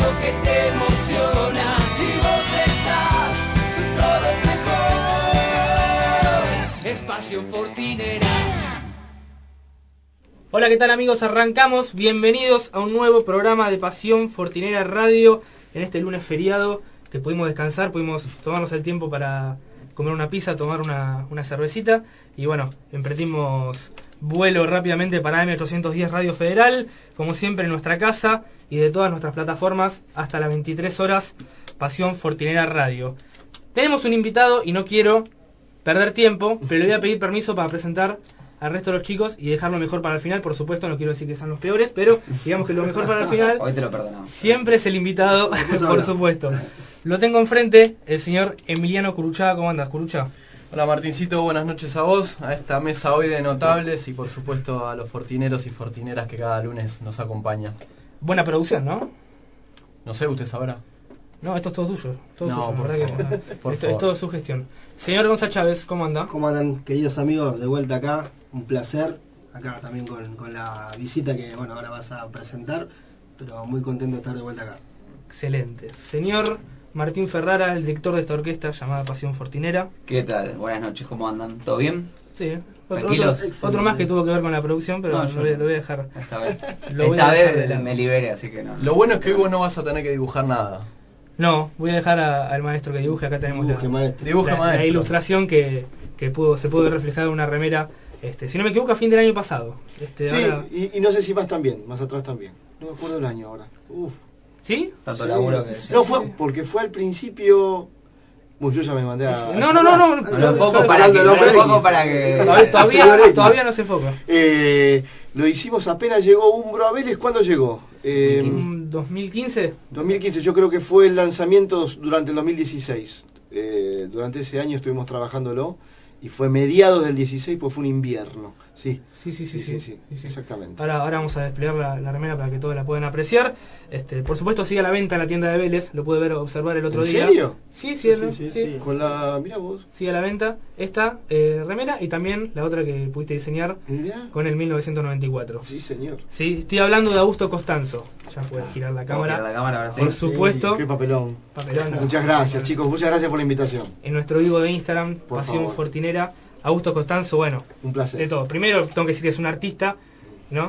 eso que te emociona. Si vos estás, todo es mejor. Es Pasión Fortinera. Hola, ¿qué tal amigos? Arrancamos. Bienvenidos a un nuevo programa de Pasión Fortinera Radio. En este lunes feriado que pudimos descansar, pudimos tomarnos el tiempo para comer una pizza, tomar una cervecita. Y bueno, emprendimos vuelo rápidamente para M810 Radio Federal. Como siempre en nuestra casa y de todas nuestras plataformas hasta las 23 horas. Pasión Fortinera Radio. Tenemos un invitado y no quiero perder tiempo, pero le voy a pedir permiso para presentar al resto de los chicos y dejarlo mejor para el final. Por supuesto, no quiero decir que sean los peores, pero digamos que lo mejor para el final. Hoy te lo perdonamos. Siempre es el invitado, por supuesto. Lo tengo enfrente, el señor Emiliano Curuchaga. ¿Cómo andas, Curucha? Hola Martincito, buenas noches a vos, a esta mesa hoy de notables y por supuesto a los fortineros y fortineras que cada lunes nos acompañan. Buena producción, ¿no? No sé, usted sabrá. No, esto es todo suyo. Todo No, suyo, por verdad favor, que por esto es todo su gestión. Señor Gonzalo Chávez, ¿cómo anda? ¿Cómo andan, queridos amigos? De vuelta acá, un placer. Acá también con la visita que, bueno, ahora vas a presentar, pero muy contento de estar de vuelta acá. Excelente. Señor Martín Ferrara, el director de esta orquesta llamada Pasión Fortinera. ¿Qué tal? Buenas noches, ¿cómo andan? ¿Todo bien? Sí, ¿Tranquilos? otro más que tuvo que ver con la producción, pero No, lo voy a dejar. Esta vez, Lo voy esta a dejar de vez lado. me liberé, así que no. Lo bueno es que hoy vos no vas a tener que dibujar nada. No, voy a dejar al maestro que dibuje. Acá tenemos Dibuje, maestro. Dibuje la maestro. ilustración que se pudo ver reflejada en una remera, si no me equivoco, a fin del año pasado. Sí, Ahora... y no sé si más también, más atrás también. No me acuerdo el año ahora. Uf. ¿Sí? Tanto Sí, laburo que... sí, sí. No, fue porque fue al principio... Yo ya me mandé a... No. No lo enfoco para que... Hablando de No lo Hombre enfoco X. para que... Señor X. Todavía no se enfoca. Lo hicimos apenas llegó Umbro a Vélez. ¿Cuándo llegó? 2015. 2015, yo creo que fue el lanzamiento durante el 2016. Durante ese año estuvimos trabajándolo y fue mediados del 16, pues fue un invierno. Sí, Sí. exactamente. Ahora vamos a desplegar la remera para que todos la puedan apreciar. Por supuesto sigue a la venta en la tienda de Vélez, lo pude observar el otro ¿En día. serio? Sí. Con la... Mirá vos. Sigue a la venta esta remera y también la otra que pudiste diseñar Mirá. con el 1994. Sí, señor. Sí, estoy hablando de Augusto Costanzo. Ya puedes girar la cámara. La cámara ahora sí. Por supuesto. Qué papelón. Papelón. Muchas gracias, chicos. Muchas gracias por la invitación. En nuestro vivo de Instagram, Por Pasión favor. Fortinera, Augusto Costanzo, bueno, Un placer. de todo. Primero tengo que decir que es un artista, ¿no?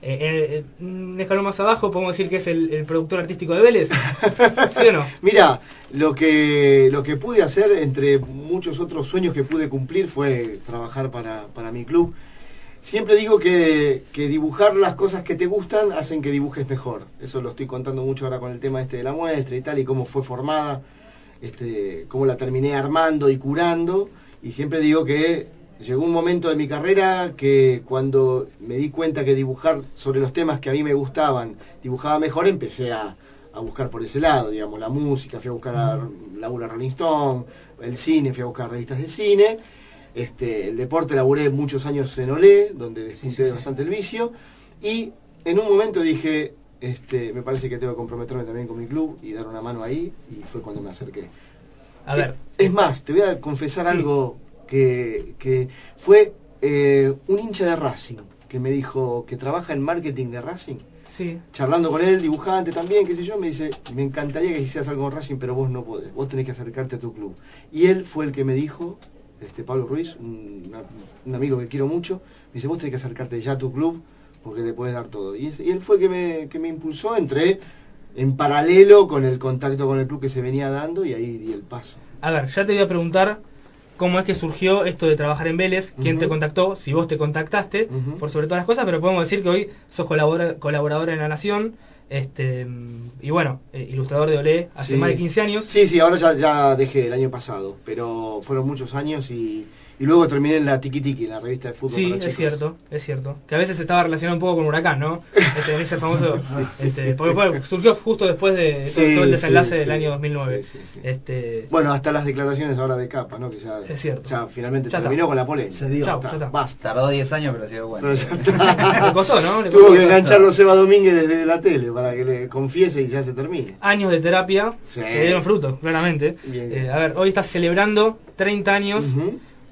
Un escalón más abajo podemos decir que es el productor artístico de Vélez. ¿Sí o no? Mira, lo que pude hacer, entre muchos otros sueños que pude cumplir, fue trabajar para mi club. Siempre digo que dibujar las cosas que te gustan hacen que dibujes mejor. Eso lo estoy contando mucho ahora con el tema de la muestra y tal, y cómo fue formada, cómo la terminé armando y curando. Y siempre digo que llegó un momento de mi carrera que cuando me di cuenta que dibujar sobre los temas que a mí me gustaban, dibujaba mejor, empecé a buscar por ese lado, digamos, la música, fui a buscar a laburo a Rolling Stone, el cine, fui a buscar revistas de cine, el deporte laburé muchos años en Olé, donde despunté bastante el vicio, y en un momento dije, me parece que tengo que comprometerme también con mi club y dar una mano ahí, y fue cuando me acerqué. A ver. Es más, te voy a confesar algo que fue un hincha de Racing, que me dijo que trabaja en marketing de Racing. Sí. Charlando con él, dibujante también, qué sé yo, me dice, me encantaría que hicieras algo con Racing, pero vos no podés, vos tenés que acercarte a tu club. Y él fue el que me dijo, Pablo Ruiz, un amigo que quiero mucho, me dice, vos tenés que acercarte ya a tu club, porque le podés dar todo. Y él fue que me impulsó, entré en paralelo con el contacto con el club que se venía dando y ahí di el paso. A ver, ya te voy a preguntar cómo es que surgió esto de trabajar en Vélez, quién te contactó, si vos te contactaste, por sobre todas las cosas, pero podemos decir que hoy sos colaborador en La Nación, y bueno, ilustrador de Olé hace más de 15 años. Sí, ahora ya dejé el año pasado, pero fueron muchos años y luego terminé en la Tiki Tiki, la revista de fútbol. Sí, para chicos. es cierto. Que a veces estaba relacionado un poco con Huracán, ¿no? En ese famoso... porque bueno, surgió justo después de todo el desenlace del año 2009. Sí. Bueno, hasta las declaraciones ahora de Capa, ¿no? Que ya, es cierto. Ya finalmente ya terminó está. con la polémica. Se dio. Chau, ya está. Basta. Tardó 10 años, pero ha sido bueno. Pero ya está. Le costó, ¿no? Tuvo que engancharlo Seba Domínguez desde la tele para que le confiese y ya se termine. Años de terapia que dieron fruto, claramente. Bien. A ver, hoy estás celebrando 30 años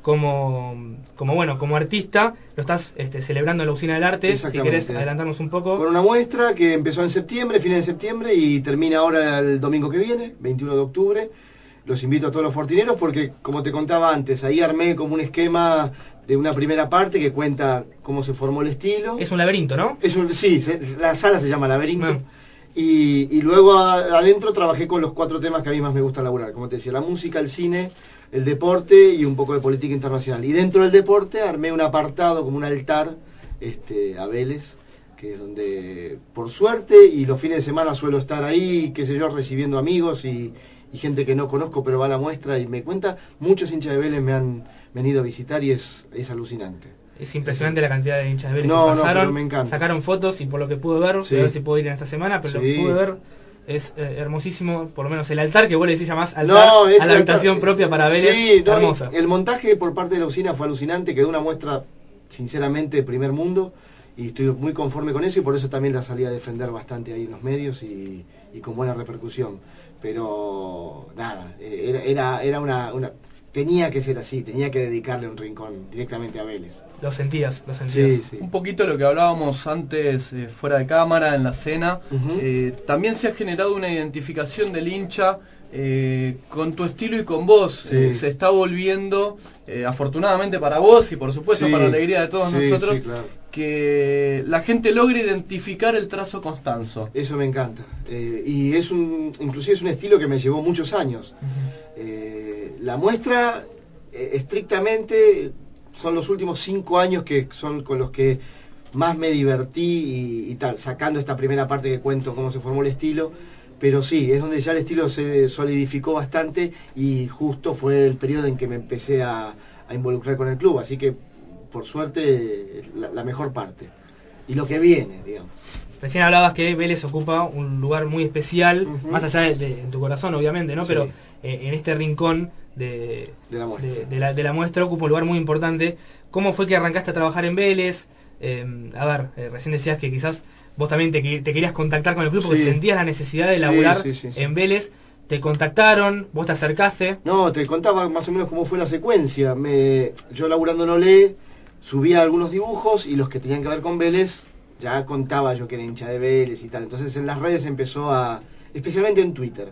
como artista, lo estás celebrando en la Usina del Arte. Si querés adelantarnos un poco. Con una muestra que empezó en septiembre, fines de septiembre, y termina ahora el domingo que viene, 21 de octubre. Los invito a todos los fortineros porque, como te contaba antes, ahí armé como un esquema de una primera parte que cuenta cómo se formó el estilo. Es un laberinto, ¿no? Sí, la sala se llama Laberinto. Y luego adentro trabajé con los 4 temas que a mí más me gusta laburar. Como te decía, la música, el cine, el deporte y un poco de política internacional. Y dentro del deporte armé un apartado, como un altar, a Vélez, que es donde, por suerte, y los fines de semana suelo estar ahí, qué sé yo, recibiendo amigos y gente que no conozco, pero va a la muestra y me cuenta. Muchos hinchas de Vélez me han venido a visitar y es alucinante. Es impresionante la cantidad de hinchas de Vélez que pasaron, pero me encanta. Sacaron fotos y por lo que pude ver, a ver si puedo ir en esta semana, pero lo que pude ver es hermosísimo, por lo menos el altar, que vos le decís llamás altar, a la habitación propia para Vélez, hermosa. El montaje por parte de la usina fue alucinante, quedó una muestra sinceramente de primer mundo y estoy muy conforme con eso y por eso también la salí a defender bastante ahí en los medios y con buena repercusión. Pero nada, era una tenía que ser así, tenía que dedicarle un rincón directamente a Vélez. Lo sentías. Sí. Un poquito lo que hablábamos antes fuera de cámara, en la cena. También se ha generado una identificación del hincha con tu estilo y con vos. Se está volviendo, afortunadamente para vos y por supuesto para la alegría de todos nosotros, claro, que la gente logre identificar el trazo Constanzo. Eso me encanta. Y inclusive es un estilo que me llevó muchos años. La muestra, estrictamente, son los últimos 5 años que son con los que más me divertí y tal, sacando esta primera parte que cuento cómo se formó el estilo. Pero sí, es donde ya el estilo se solidificó bastante y justo fue el periodo en que me empecé a involucrar con el club. Así que, por suerte, la mejor parte. Y lo que viene, digamos. Recién hablabas que Vélez ocupa un lugar muy especial, más allá de tu corazón, obviamente, ¿no? Sí. Pero en este rincón de la muestra ocupa un lugar muy importante. ¿Cómo fue que arrancaste a trabajar en Vélez? Recién decías que quizás vos también te querías contactar con el club porque sentías la necesidad de laburar en Vélez. ¿Te contactaron? ¿Vos te acercaste? No, te contaba más o menos cómo fue la secuencia. Yo laburando en Olé, subía algunos dibujos y los que tenían que ver con Vélez, ya contaba yo que era hincha de Vélez y tal. Entonces en las redes empezó especialmente en Twitter.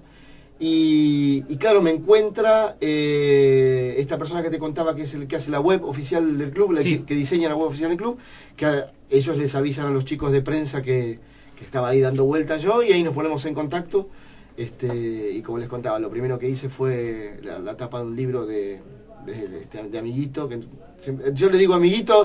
Y claro, me encuentra esta persona que te contaba que es el que hace la web oficial del club, que diseña la web oficial del club, que ellos les avisan a los chicos de prensa que estaba ahí dando vueltas yo y ahí nos ponemos en contacto. Y como les contaba, lo primero que hice fue la tapa de un libro de Amiguito, que yo le digo Amiguito.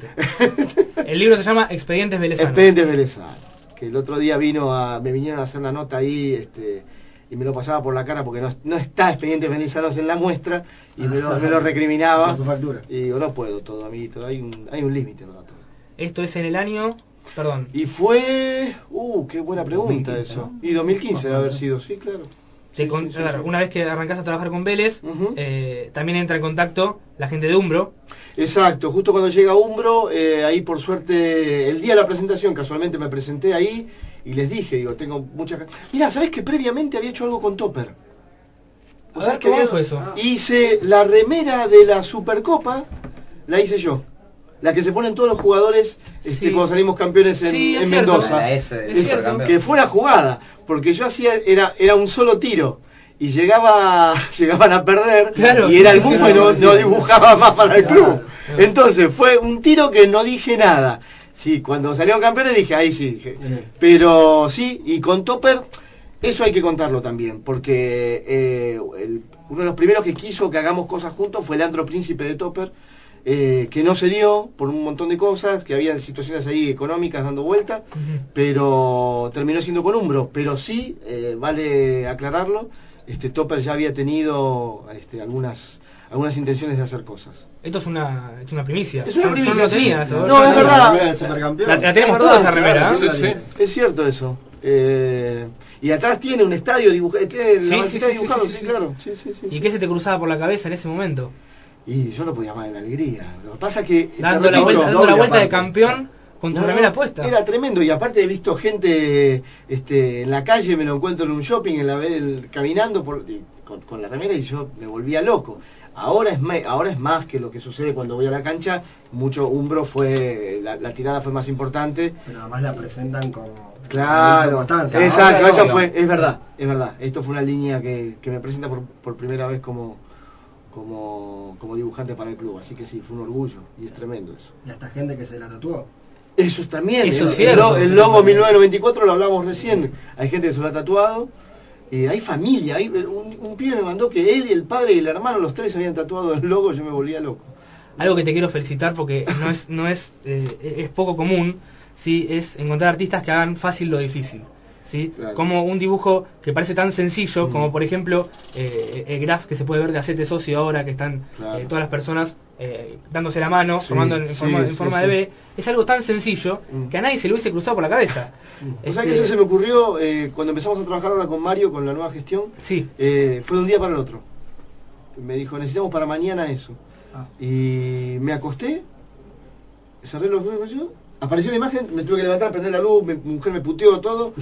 El libro se llama Expedientes Velezanos. Expedientes Velezanos, que el otro día me vinieron a hacer una nota ahí y me lo pasaba por la cara porque no está Expedientes Velezanos en la muestra y me lo recriminaba. Por su factura. Y digo, no puedo todo, Amiguito, hay un límite para todo. Esto es en el año... Perdón. Y fue... qué buena pregunta 2015, eso. ¿No? Y 2015 debe haber sido, sí, claro. Una vez que arrancás a trabajar con Vélez, también entra en contacto la gente de Umbro. Exacto, justo cuando llega Umbro, ahí por suerte, el día de la presentación, casualmente me presenté ahí y les dije, digo, tengo muchas... Mirá, ¿sabés que previamente había hecho algo con Topper? ¿Cómo fue eso? Hice la remera de la Supercopa, la hice yo. La que se ponen todos los jugadores cuando salimos campeones en Mendoza. Que fue una jugada, porque yo hacía, era un solo tiro. Y llegaban a perder, y era el bufo y no dibujaba más para el club. Claro. Entonces fue un tiro que no dije nada. Sí, cuando salieron campeones dije, ahí sí dije. Pero sí, y con Topper, eso hay que contarlo también, porque uno de los primeros que quiso que hagamos cosas juntos fue Leandro Príncipe de Topper. Que no se dio por un montón de cosas, que había situaciones ahí económicas dando vuelta, pero terminó siendo con Umbro. Pero sí, vale aclararlo, Topper ya había tenido algunas intenciones de hacer cosas. Esto es una primicia. Es una primicia, sí. No, es verdad. La tenemos toda esa remera. Sí. Es cierto eso. Y atrás tiene un estadio dibujado. Sí, claro. Sí. ¿Y qué se te cruzaba por la cabeza en ese momento? Y yo no podía más de la alegría. Lo que pasa es que... Dando la vuelta de campeón con tu remera puesta. Era tremendo, y aparte he visto gente en la calle, me lo encuentro en un shopping, caminando con la remera, y yo me volvía loco. Ahora es más que lo que sucede cuando voy a la cancha. Mucho Umbro la tirada fue más importante. Pero además la presentan como... Claro, exacto, eso fue, es verdad. Esto fue una línea que me presenta por primera vez como dibujante para el club, así que sí, fue un orgullo, y es tremendo eso. Y hasta gente que se la tatuó. Eso también, eso es cierto. El logo 1994 lo hablamos recién, hay gente que se lo ha tatuado, hay familia, un pibe me mandó que él y el padre y el hermano, los tres habían tatuado el logo, yo me volvía loco. Algo que te quiero felicitar porque es poco común, ¿sí? Es encontrar artistas que hagan fácil lo difícil. ¿Sí? Claro. Como un dibujo que parece tan sencillo, como por ejemplo el graph que se puede ver de Hacete Socio ahora, que están todas las personas dándose la mano, formando en forma de B. Es algo tan sencillo que a nadie se le hubiese cruzado por la cabeza. O sea que eso se me ocurrió cuando empezamos a trabajar ahora con Mario, con la nueva gestión. Sí. Fue de un día para el otro. Me dijo, necesitamos para mañana eso. Y me acosté, cerré los ojos yo. Apareció la imagen, me tuve que levantar, prender la luz, mi mujer me puteó todo.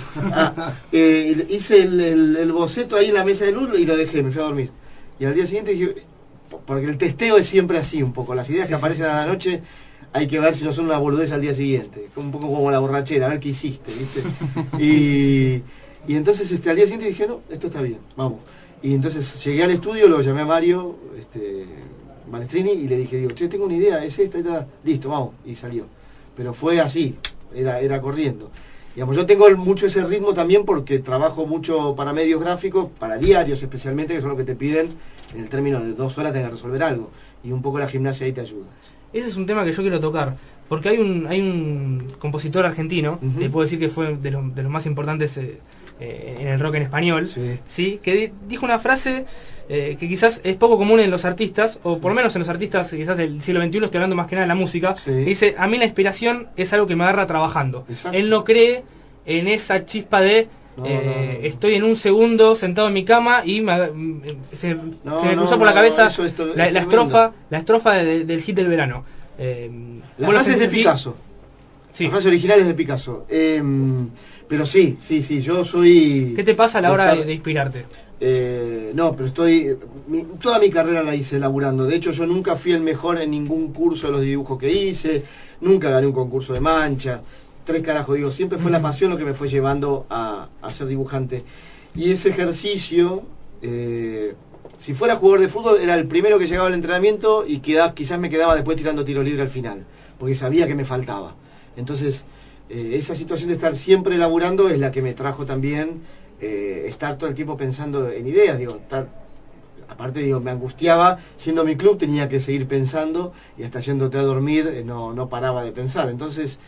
Hice el boceto ahí en la mesa de luz y lo dejé, me fui a dormir. Y al día siguiente dije, porque el testeo es siempre así un poco, las ideas que aparecen a la noche hay que ver si no son una boludez al día siguiente. Un poco como la borrachera, a ver qué hiciste, ¿viste? Y entonces al día siguiente dije, no, esto está bien, vamos. Y entonces llegué al estudio, lo llamé a Mario Balestrini y le dije, digo, che, tengo una idea, es esta, listo, vamos, y salió. Pero fue así, era corriendo. Digamos, yo tengo mucho ese ritmo también porque trabajo mucho para medios gráficos, para diarios especialmente, que son los que te piden, en el término de 2 horas tenés que resolver algo. Y un poco la gimnasia ahí te ayuda. Ese es un tema que yo quiero tocar, porque hay un compositor argentino, que puedo decir que fue de los más importantes en el rock en español, ¿sí? Que dijo una frase que quizás es poco común en los artistas, o por lo menos en los artistas quizás del siglo XXI, estoy hablando más que nada de la música, que dice, a mí la inspiración es algo que me agarra trabajando. Exacto. Él no cree en esa chispa de estoy en un segundo sentado en mi cama y se me cruzó por la cabeza la estrofa del hit del verano. La frase es de Picasso. La frase original es de Picasso. Pero sí, yo soy... ¿Qué te pasa a la hora de inspirarte? No, pero toda mi carrera la hice laburando. De hecho, yo nunca fui el mejor en ningún curso de los dibujos que hice, nunca gané un concurso de mancha. 3 carajos, digo, siempre fue la pasión lo que me fue llevando a ser dibujante. Y ese ejercicio, si fuera jugador de fútbol, era el primero que llegaba al entrenamiento y quizás me quedaba después tirando tiro libre al final, porque sabía que me faltaba. Entonces, esa situación de estar siempre laburando es la que me trajo también estar todo el tiempo pensando en ideas, digo, aparte digo, me angustiaba, siendo mi club tenía que seguir pensando y hasta yéndote a dormir no paraba de pensar. Entonces,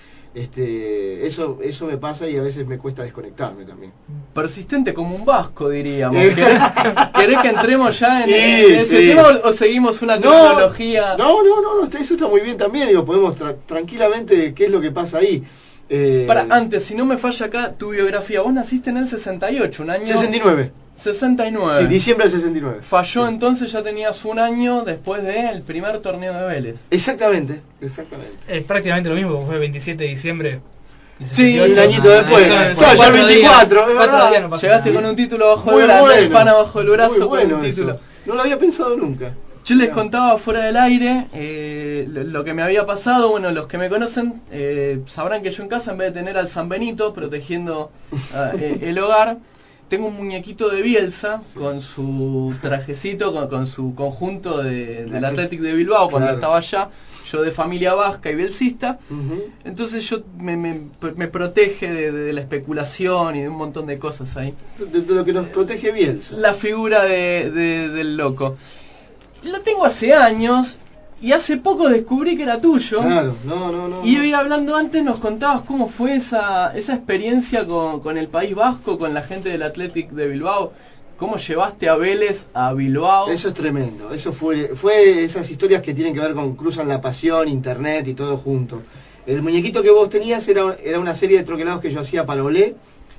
eso me pasa y a veces me cuesta desconectarme también. Persistente como un vasco, diríamos. ¿Querés que entremos ya en ese tema o seguimos una cronología? No, eso está muy bien también, digo, podemos tranquilamente, ¿qué es lo que pasa ahí? Antes, si no me falla acá, tu biografía, vos naciste en el 68, un año... 69. 69. Sí, diciembre del 69. Falló entonces, ya tenías un año después del primer torneo de Vélez. Exactamente. Es prácticamente lo mismo, fue el 27 de diciembre. Sí, un añito después. Ya el 24, es verdad. No llegaste con un título bajo el brazo, el pana bajo el brazo con un título. No lo había pensado nunca. Yo les contaba fuera del aire lo que me había pasado. Bueno, los que me conocen sabrán que yo en casa, en vez de tener al San Benito protegiendo el hogar, tengo un muñequito de Bielsa con su trajecito, con su conjunto del Athletic de Bilbao cuando estaba allá, yo de familia vasca y bielcista. Entonces yo me protege de la especulación y de un montón de cosas ahí. De lo que nos protege Bielsa. La figura del loco. Lo tengo hace años y hace poco descubrí que era tuyo. Claro, no. Y hoy hablando antes nos contabas cómo fue esa experiencia con el País Vasco, con la gente del Athletic de Bilbao. ¿Cómo llevaste a Vélez a Bilbao? Eso es tremendo. Eso fue esas historias que tienen que ver con cruzan la pasión, internet y todo junto. El muñequito que vos tenías era una serie de troquelados que yo hacía para Olé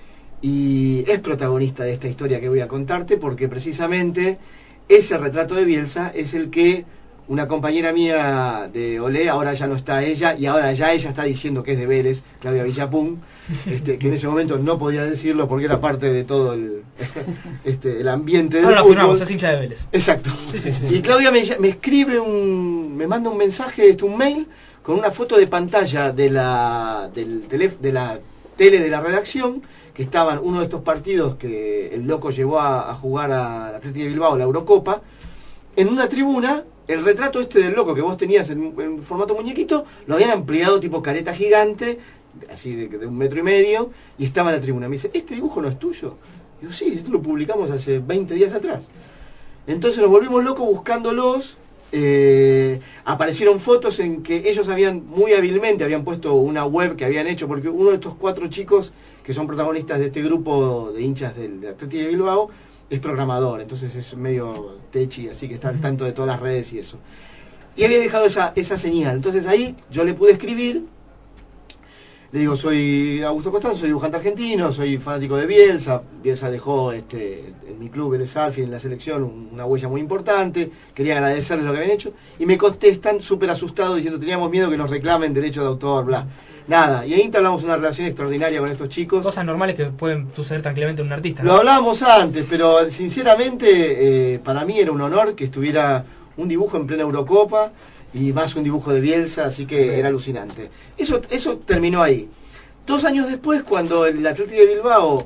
y es protagonista de esta historia que voy a contarte porque precisamente ese retrato de Bielsa es el que una compañera mía de Olé, ahora ya no está ella, y ahora ya ella está diciendo que es de Vélez, Claudia Villapun, que en ese momento no podía decirlo porque era parte de todo el ambiente del fútbol. Ahora lo firmamos, es hincha de Vélez. Exacto. Sí. Y Claudia me escribe me manda un mensaje, un mail, con una foto de pantalla de la tele de la redacción, que estaban uno de estos partidos que el loco llevó a jugar a la Athletic de Bilbao, la Eurocopa, en una tribuna. El retrato del loco que vos tenías en formato muñequito, lo habían ampliado tipo careta gigante, así de 1,5 metros, y estaba en la tribuna. Me dice, ¿este dibujo no es tuyo? Digo, sí, esto lo publicamos hace 20 días atrás. Entonces nos volvimos locos buscándolos. Aparecieron fotos en que ellos muy hábilmente habían puesto una web que habían hecho, porque uno de estos 4 chicos que son protagonistas de este grupo de hinchas del Athletic de Bilbao es programador, entonces es medio techi, así que está al tanto de todas las redes y eso. Y había dejado esa señal. Entonces ahí yo le pude escribir, le digo, soy Augusto Costanzo, soy dibujante argentino, soy fanático de Bielsa. Bielsa dejó en mi club, Vélez Sarsfield, en la selección, una huella muy importante. Quería agradecerles lo que habían hecho. Y me contestan súper asustados diciendo, teníamos miedo que nos reclamen derecho de autor, bla. Nada, y ahí entablamos una relación extraordinaria con estos chicos. Cosas normales que pueden suceder tranquilamente en un artista, ¿no? Lo hablábamos antes, pero sinceramente para mí era un honor que estuviera un dibujo en plena Eurocopa y más un dibujo de Bielsa, así que era alucinante. Eso terminó ahí. 2 años después, cuando el Athletic de Bilbao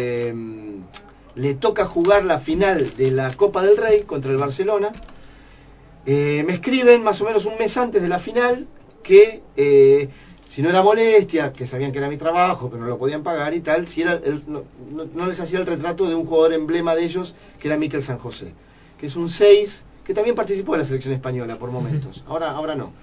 le toca jugar la final de la Copa del Rey contra el Barcelona, me escriben más o menos un mes antes de la final que si no era molestia, que sabían que era mi trabajo, pero no lo podían pagar y tal, si era no les hacía el retrato de un jugador emblema de ellos, que era Mikel San José, que es un 6, que también participó en la selección española por momentos, ahora no.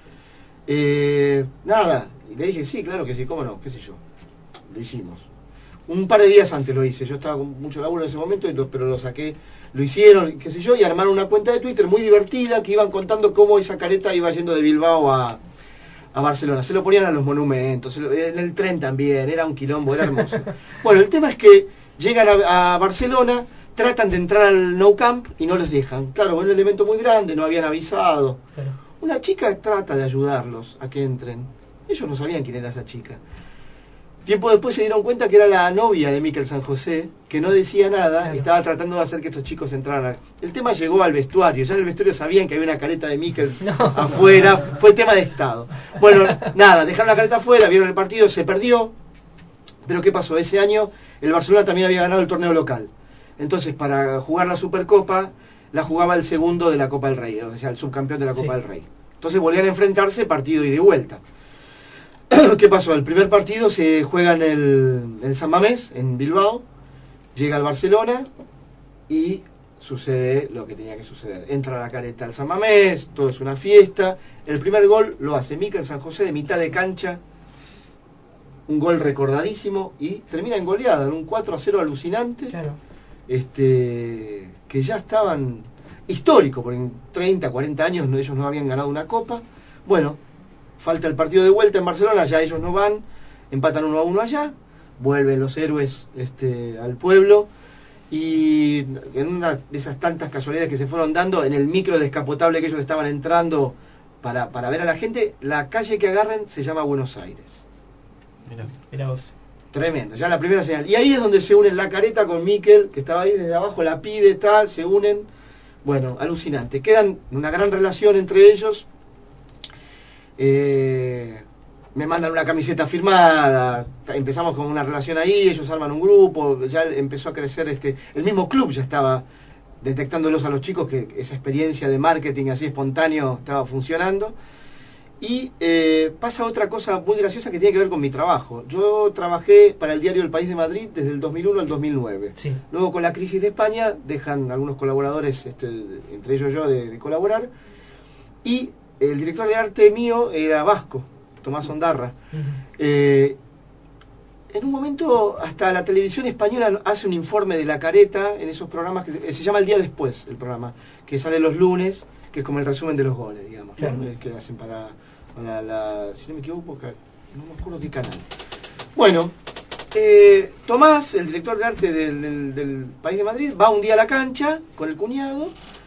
Nada, y le dije, sí, claro que sí, cómo no, qué sé yo, lo hicimos. Un par de días antes lo hice, yo estaba con mucho laburo en ese momento, pero lo saqué, lo hicieron, qué sé yo, y armaron una cuenta de Twitter muy divertida, que iban contando cómo esa careta iba yendo de Bilbao a Barcelona, se lo ponían a los monumentos, en el tren también, era un quilombo, era hermoso. Bueno, el tema es que llegan a Barcelona, tratan de entrar al Nou Camp y no los dejan. Claro, un elemento muy grande, no habían avisado. Claro. Una chica trata de ayudarlos a que entren. Ellos no sabían quién era esa chica. Tiempo después se dieron cuenta que era la novia de Mikel San José, que no decía nada, claro, y estaba tratando de hacer que estos chicos entraran. El tema llegó al vestuario, ya en el vestuario sabían que había una careta de Mikel afuera, fue tema de estado. Bueno, nada, dejaron la careta afuera, vieron el partido, se perdió, pero ¿qué pasó? Ese año el Barcelona también había ganado el torneo local. Entonces, para jugar la Supercopa, la jugaba el segundo de la Copa del Rey, o sea, el subcampeón de la Copa del Rey. Entonces volvían a enfrentarse partido ida y vuelta. ¿Qué pasó? El primer partido se juega en el San Mamés, en Bilbao, llega al Barcelona y sucede lo que tenía que suceder. Entra la careta al San Mamés, todo es una fiesta. El primer gol lo hace Mikel San José de mitad de cancha, un gol recordadísimo y termina en goleada, en un 4-0 alucinante, claro, que ya estaban histórico, porque en 30, 40 años ellos no habían ganado una copa. Bueno, falta el partido de vuelta en Barcelona, ya ellos no van, empatan 1-1 allá, vuelven los héroes al pueblo, y en una de esas tantas casualidades que se fueron dando, en el micro descapotable que ellos estaban entrando para ver a la gente, la calle que agarren se llama Buenos Aires. Mirá vos. Tremendo, ya la primera señal. Y ahí es donde se unen la careta con Mikel, que estaba ahí desde abajo, la pide, tal, se unen. Bueno, alucinante. Quedan una gran relación entre ellos. Me mandan una camiseta firmada, empezamos con una relación ahí, ellos arman un grupo, ya empezó a crecer el mismo club ya estaba detectándolos a los chicos, que esa experiencia de marketing así espontáneo estaba funcionando. Y pasa otra cosa muy graciosa que tiene que ver con mi trabajo. Yo trabajé para el diario El País de Madrid desde el 2001 al 2009. Sí. Luego, con la crisis de España, dejan algunos colaboradores, entre ellos yo, de colaborar. Y el director de arte mío era vasco, Tomás Ondarra. En un momento, hasta la televisión española hace un informe de la careta en esos programas que se llama El Día Después, el programa, que sale los lunes, que es como el resumen de los goles, digamos, claro, ¿no? Que hacen para si no me equivoco, no me acuerdo qué canal. Bueno, Tomás, el director de arte del País de Madrid, va un día a la cancha con el cuñado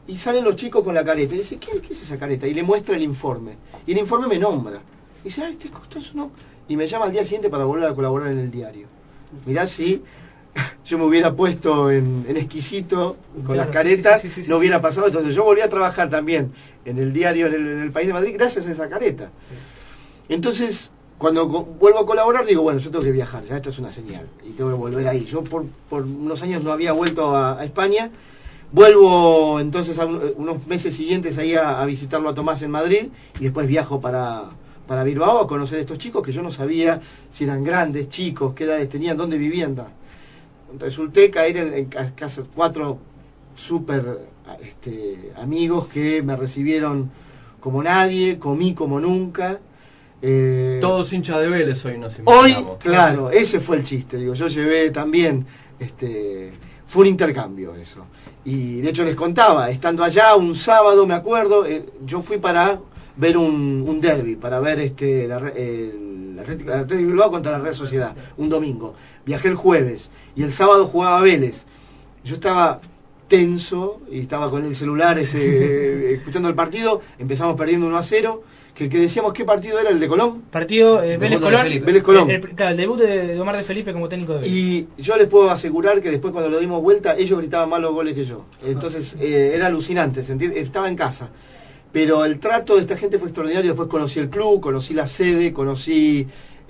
Y salen los chicos con la careta. Y dice, ¿qué es esa careta? Y le muestra el informe. Y el informe me nombra. Y dice, este es costoso, ¿no? Y me llama al día siguiente para volver a colaborar en el diario. Mirá si yo me hubiera puesto en exquisito con las caretas, no hubiera pasado. Entonces yo volví a trabajar también en el diario en el País de Madrid gracias a esa careta. Entonces, cuando vuelvo a colaborar, digo, bueno, yo tengo que viajar, ya esto es una señal. Y tengo que volver ahí. Yo por unos años no había vuelto a España. Vuelvo entonces a unos meses siguientes ahí a visitarlo a Tomás en Madrid. Y después viajo para Bilbao a conocer a estos chicos que yo no sabía si eran grandes, chicos, qué edades tenían, dónde vivían. Resulté caer en casas 4 súper amigos que me recibieron como nadie, comí como nunca. Todos hinchas de Vélez hoy nos imaginamos. Hoy, claro, ese fue el chiste. Digo, yo llevé también, fue un intercambio eso. Y de hecho les contaba, estando allá un sábado, me acuerdo, yo fui para ver un derbi, para ver el Atlético de Bilbao contra la Real Sociedad, un domingo. Viajé el jueves y el sábado jugaba Vélez. Yo estaba tenso y estaba con el celular escuchando el partido. Empezamos perdiendo 1-0. Que decíamos qué partido era, el de Colón. Partido Vélez-Colón. Vélez-Colón. El debut de Omar de Felipe como técnico de Vélez. Y yo les puedo asegurar que después cuando lo dimos vuelta, ellos gritaban más los goles que yo. Entonces era alucinante, estaba en casa. Pero el trato de esta gente fue extraordinario. Después conocí el club, conocí la sede, conocí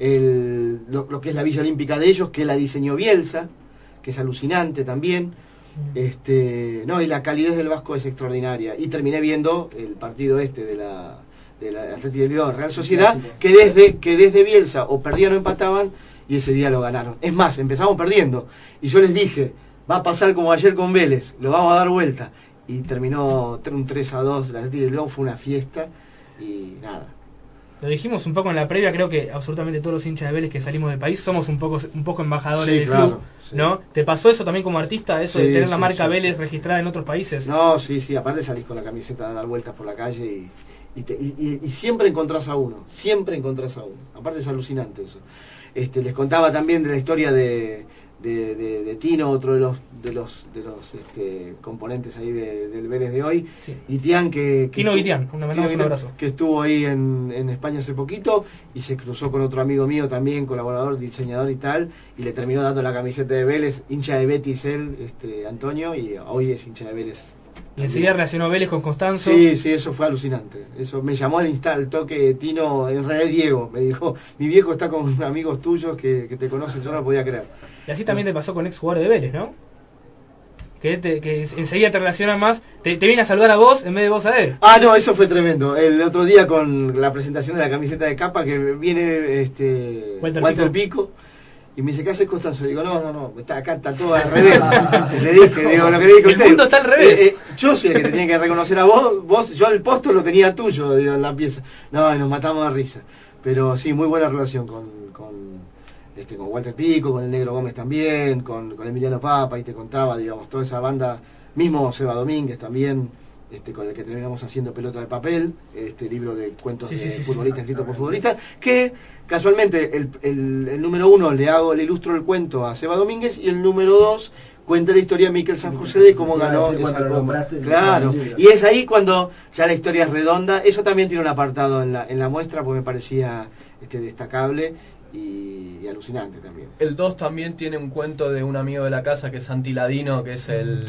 lo que es la Villa Olímpica de ellos, que la diseñó Bielsa, que es alucinante también. Y la calidez del Vasco es extraordinaria. Y terminé viendo el partido de la Atlético de Bilbao Real Sociedad, que desde Bielsa o perdían o empataban, y ese día lo ganaron. Es más, empezamos perdiendo. Y yo les dije, va a pasar como ayer con Vélez, lo vamos a dar vuelta. Y terminó un 3-2, la Atlético de Bilbao fue una fiesta, y nada. Lo dijimos un poco en la previa, creo que absolutamente todos los hinchas de Vélez que salimos del país somos un poco embajadores del club, ¿no? ¿Te pasó eso también como artista, eso de tener la marca Vélez registrada en otros países? No, sí, aparte salís con la camiseta a dar vueltas por la calle y siempre encontrás a uno, aparte es alucinante eso. Les contaba también de la historia de Tino, otro de los componentes ahí del Vélez de hoy, Guitián, Tino Guitián, un abrazo, que estuvo ahí en España hace poquito y se cruzó con otro amigo mío también, colaborador, diseñador y tal, y le terminó dando la camiseta de Vélez, hincha de Betis él, Antonio, y hoy es hincha de Vélez. Y enseguida relacionó Vélez con Constanzo. Sí, eso fue alucinante. Eso me llamó al toque Tino, en realidad Diego, me dijo, mi viejo está con amigos tuyos que te conocen, yo no lo podía creer. Y así también te pasó con ex jugador de Vélez, ¿no? Que enseguida te relacionan más, te viene a saludar a vos en vez de vos a él. Ah, no, eso fue tremendo. El otro día con la presentación de la camiseta de capa, que viene Walter Pico. Y me dice, ¿qué haces, Constanzo? Digo, no, acá está todo al revés. Le dije, lo que le dije a usted. El mundo está al revés. Yo soy el que te tenía que reconocer a vos, yo el posto lo tenía tuyo, digo, en la pieza. No, y nos matamos de risa. Pero sí, muy buena relación con Walter Pico, con el Negro Gómez también, con Emiliano Papa, y te contaba, digamos, toda esa banda, mismo Seba Domínguez también, con el que terminamos haciendo Pelota de Papel, libro de cuentos de futbolistas escrito por futbolistas, que casualmente el número 1 le ilustro el cuento a Seba Domínguez, y el número 2 cuenta la historia de Miquel San José de cómo ganó esa Copa. Claro, y es ahí cuando ya la historia es redonda. Eso también tiene un apartado en la muestra, porque me parecía destacable y alucinante también. El 2 también tiene un cuento de un amigo de la casa que es Santi Ladino, que es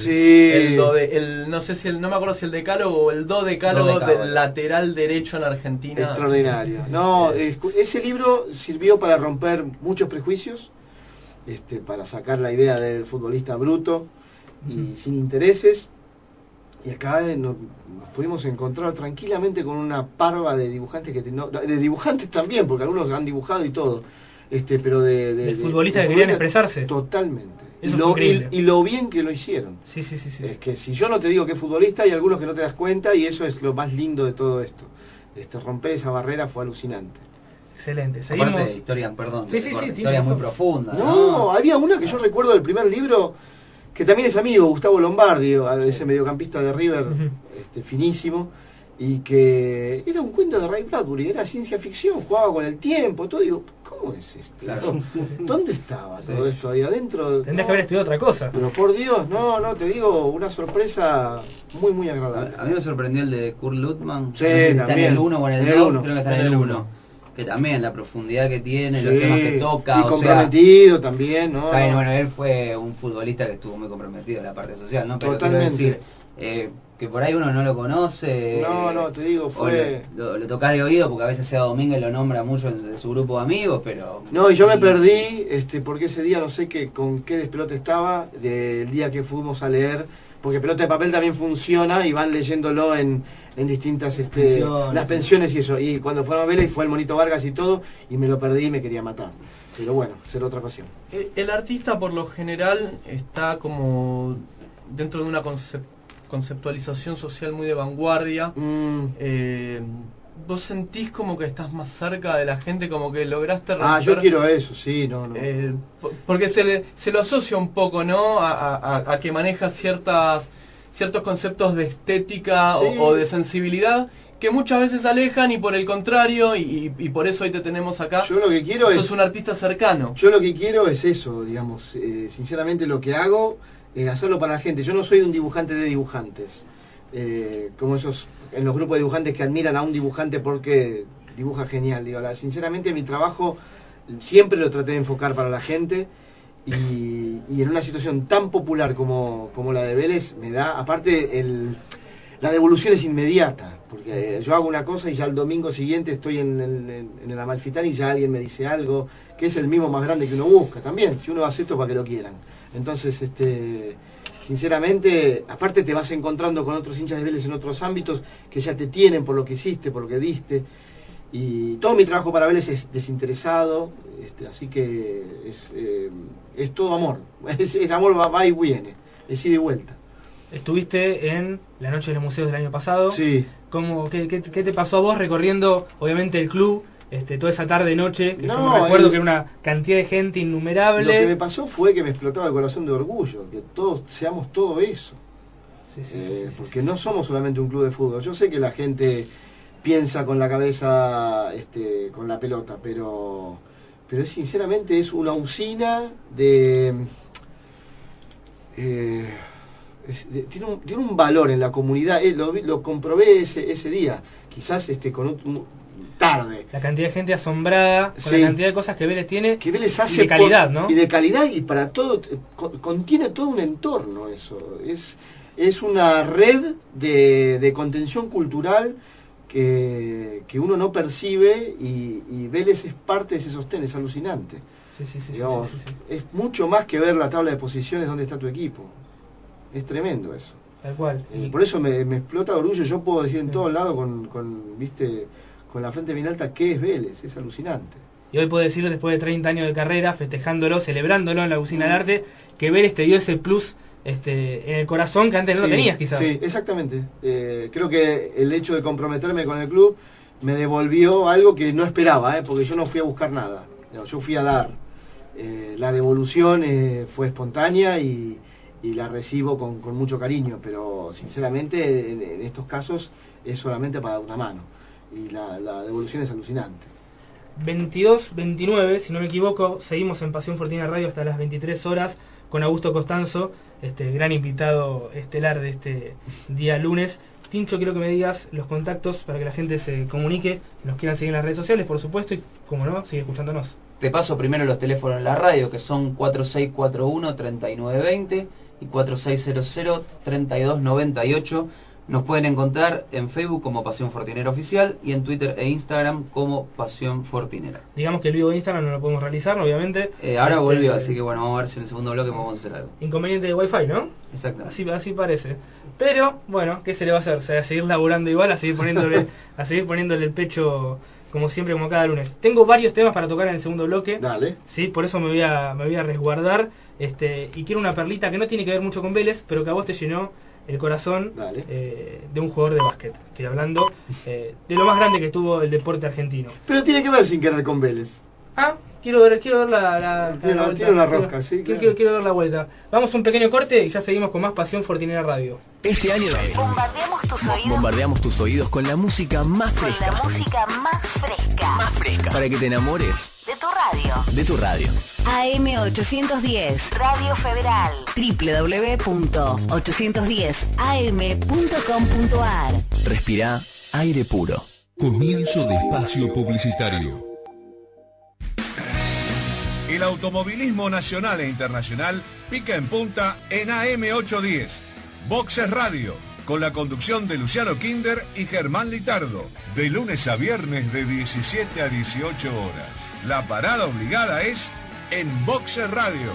no me acuerdo si el decálogo o el dodecálogo del lateral derecho en Argentina. Extraordinario. No, ese libro sirvió para romper muchos prejuicios, para sacar la idea del futbolista bruto y sin intereses. Y acá nos pudimos encontrar tranquilamente con una parva de dibujantes de dibujantes también, porque algunos han dibujado y todo, pero de futbolistas que querían expresarse. Totalmente. Eso y lo bien que lo hicieron. Sí. Es que si yo no te digo que es futbolista, hay algunos que no te das cuenta, y eso es lo más lindo de todo esto. Romper esa barrera fue alucinante. Excelente. Seguimos. Aparte de historia, perdón, Sí, historia muy profunda. No, había una que yo recuerdo del primer libro, que también es amigo, Gustavo Lombardi, ese mediocampista de River, finísimo, y que era un cuento de Ray Bradbury, era ciencia ficción, jugaba con el tiempo, todo. Digo, ¿cómo es esto? Claro. ¿Dónde estaba todo esto ahí adentro? Tendrías que haber estudiado otra cosa. Pero por Dios, no, te digo, una sorpresa muy, muy agradable. A mí me sorprendió el de Kurt Lutman. Sí, No sé si está también. en el 1 o en el En el 2, uno. creo que está en el 1. Que también la profundidad que tiene, los Sí, temas que toca, y o sea... comprometido también, ¿no? Está bien, bueno, él fue un futbolista que estuvo muy comprometido en la parte social, ¿no? Pero Totalmente. quiero decir, que por ahí uno no lo conoce. No, te digo, fue... Lo tocás de oído porque a veces Seba Domínguez lo nombra mucho en su grupo de amigos, pero... No, y yo me perdí, porque ese día no sé con qué despelote estaba, del día que fuimos a leer, porque Pelota de Papel también funciona y van leyéndolo en distintas las pensiones y eso. Y cuando fueron a Vélez fue el Monito Vargas y todo, y me lo perdí y me quería matar. Pero bueno, será otra ocasión. El artista por lo general está como dentro de una conceptualización social muy de vanguardia. ¿Vos sentís como que estás más cerca de la gente, como que lograste romper? Yo quiero eso, sí, no. Porque se lo asocia un poco, ¿no? A que maneja ciertos conceptos de estética Sí. o de sensibilidad que muchas veces alejan, y por el contrario, y por eso hoy te tenemos acá. Yo lo que quiero sos un artista cercano. Yo lo que quiero es eso, digamos. Sinceramente lo que hago es hacerlo para la gente. Yo no soy un dibujante de dibujantes. Como esos en los grupos de dibujantes que admiran a un dibujante porque dibuja genial. Digo, sinceramente mi trabajo siempre lo traté de enfocar para la gente, y en una situación tan popular como la de Vélez me da, aparte la devolución es inmediata, porque yo hago una cosa y ya el domingo siguiente estoy en el Amalfitani y ya alguien me dice algo, que es el mimo más grande que uno busca también, si uno hace esto para que lo quieran. Entonces, sinceramente, aparte te vas encontrando con otros hinchas de Vélez en otros ámbitos que ya te tienen por lo que hiciste, por lo que diste. Y todo mi trabajo para Vélez es desinteresado, así que es todo amor. Es amor, va y viene, es ida y vuelta. Estuviste en la Noche de los Museos del año pasado. Sí. ¿Qué te pasó a vos recorriendo, obviamente, el club? Toda esa tarde-noche, que yo me recuerdo que era una cantidad de gente innumerable. Lo que me pasó fue que me explotaba el corazón de orgullo, que todos seamos todo eso. Porque no somos solamente un club de fútbol. Yo sé que la gente piensa con la cabeza, con la pelota, pero sinceramente es una usina de... tiene un valor en la comunidad, lo comprobé ese día, quizás con tarde. La cantidad de gente asombrada con la cantidad de cosas que Vélez tiene, que Vélez hace y de calidad, ¿no? Y de calidad, y para todo, contiene todo un entorno eso. Es una red de contención cultural que uno no percibe, y Vélez es parte de ese sostén, es alucinante. Digamos, es mucho más que ver la tabla de posiciones donde está tu equipo. Es tremendo eso. Tal cual. Por eso me explota de orgullo. Yo puedo decir en todos lados con la frente bien alta qué es Vélez, es alucinante. Y hoy puedo decir, después de 30 años de carrera, festejándolo, celebrándolo en la Usina del Arte, que Vélez te dio ese plus en el corazón que antes no lo tenías, quizás. Sí, exactamente. Creo que el hecho de comprometerme con el club me devolvió algo que no esperaba, porque yo no fui a buscar nada. Yo fui a dar. La devolución fue espontánea y la recibo con mucho cariño, pero sinceramente en estos casos es solamente para dar una mano. Y la devolución es alucinante. 22-29, si no me equivoco, seguimos en Pasión Fortina Radio hasta las 23 horas con Augusto Costanzo, gran invitado estelar de este día lunes. Tincho, quiero que me digas los contactos para que la gente se comunique, nos quieran seguir en las redes sociales, por supuesto, y como no, sigue escuchándonos. Te paso primero los teléfonos en la radio, que son 4641-3920 y 4600-3298. Nos pueden encontrar en Facebook como Pasión Fortinera Oficial y en Twitter e Instagram como Pasión Fortinera. Digamos que el vivo de Instagram no lo podemos realizar, obviamente. Ahora volvió, así que bueno, vamos a ver si en el segundo bloque podemos hacer algo. Inconveniente de Wi-Fi, ¿no? Exactamente. Así parece. Pero, bueno, ¿qué se le va a hacer? O sea, a seguir laburando igual, a seguir poniéndole el pecho como siempre, como cada lunes. Tengo varios temas para tocar en el segundo bloque. Dale. Sí, por eso me voy a resguardar. Y quiero una perlita que no tiene que ver mucho con Vélez, pero que a vos te llenó el corazón de un jugador de básquet. Estoy hablando de lo más grande que tuvo el deporte argentino. Pero tiene que ver sin querer con Vélez. Quiero ver la Tiene vuelta. una rosca, sí, claro. Quiero ver la vuelta. Vamos a un pequeño corte y ya seguimos con más Pasión Fortinera Radio. Este año bombardeamos tus oídos con la música más fresca. Más fresca. Para que te enamores De tu radio. AM810 Radio Federal. www.810am.com.ar. Respirá aire puro. Comienzo de espacio publicitario. El automovilismo nacional e internacional pica en punta en AM810. Boxes Radio, con la conducción de Luciano Kinder y Germán Litardo, de lunes a viernes de 17 a 18 horas. La parada obligada es en Boxes Radio.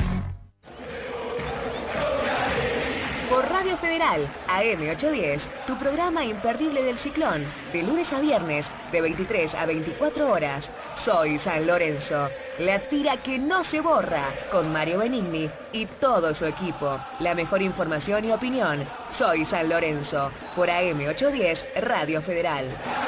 Por Radio Federal, AM810, tu programa imperdible del ciclón, de lunes a viernes, de 23 a 24 horas. Soy San Lorenzo, la tira que no se borra, con Mario Benigni y todo su equipo. La mejor información y opinión. Soy San Lorenzo, por AM810, Radio Federal.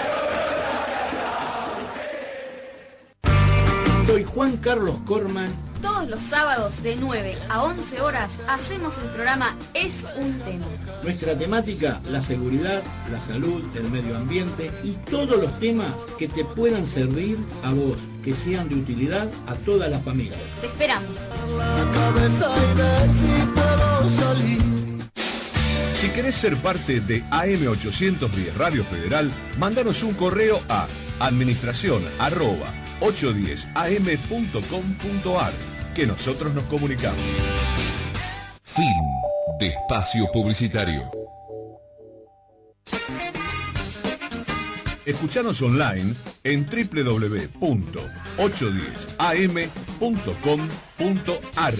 Soy Juan Carlos Corman. Todos los sábados de 9 a 11 horas hacemos el programa Es un Tema. Nuestra temática, la seguridad, la salud, el medio ambiente y todos los temas que te puedan servir a vos, que sean de utilidad a toda la familia. Te esperamos. Si querés ser parte de AM810 Radio Federal, mándanos un correo a administración@810am.com.ar, que nosotros nos comunicamos. Fin de espacio publicitario. Escuchanos online en www.810am.com.ar.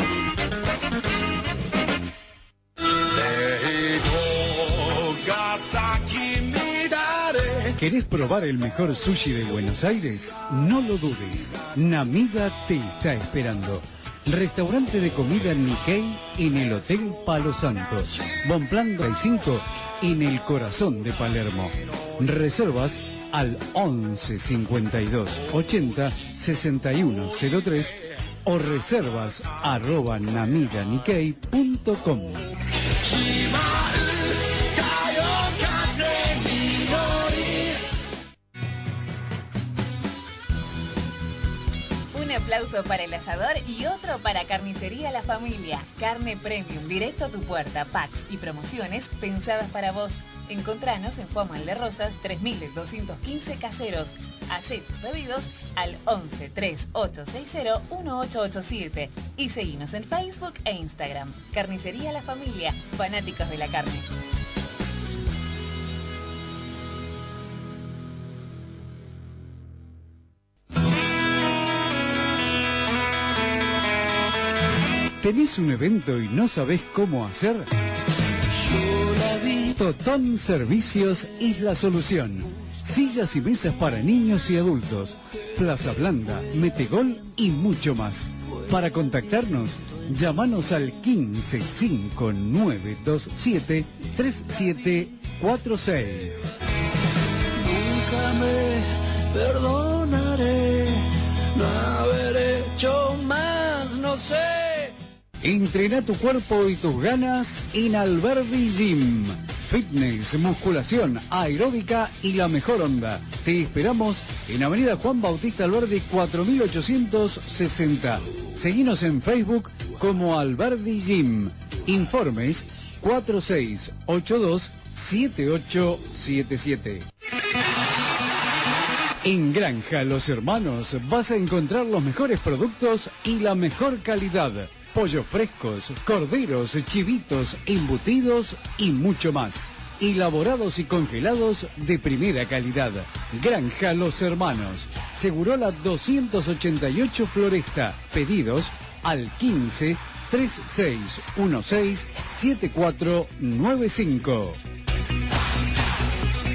¿Querés probar el mejor sushi de Buenos Aires? No lo dudes, Namida te está esperando. Restaurante de comida Nikkei en el Hotel Palo Santos. Bonplan 35 en el corazón de Palermo. Reservas al 11 52 80 61 03 o reservas @namidanikkei.com. Un aplauso para el asador y otro para Carnicería La Familia. Carne premium, directo a tu puerta, packs y promociones pensadas para vos. Encontranos en Juan Manuel de Rosas 3215 Caseros. Hacé tus pedidos al 11 3860 1887 y seguinos en Facebook e Instagram. Carnicería La Familia, fanáticos de la carne. ¿Tenés un evento y no sabés cómo hacer? Totón Servicios es la solución. Sillas y mesas para niños y adultos. Plaza Blanda, Metegol y mucho más. Para contactarnos, llámanos al 15 5927 3746. Nunca me perdonaré no haber hecho más, no sé. Entrena tu cuerpo y tus ganas en Alberdi Gym. Fitness, musculación, aeróbica y la mejor onda. Te esperamos en Avenida Juan Bautista Alberdi 4860. Seguinos en Facebook como Alberdi Gym. Informes 4682-7877. En Granja Los Hermanos vas a encontrar los mejores productos y la mejor calidad. Pollos frescos, corderos, chivitos, embutidos y mucho más. Elaborados y congelados de primera calidad. Granja Los Hermanos. Segurola 288 Floresta. Pedidos al 15 3616 7495.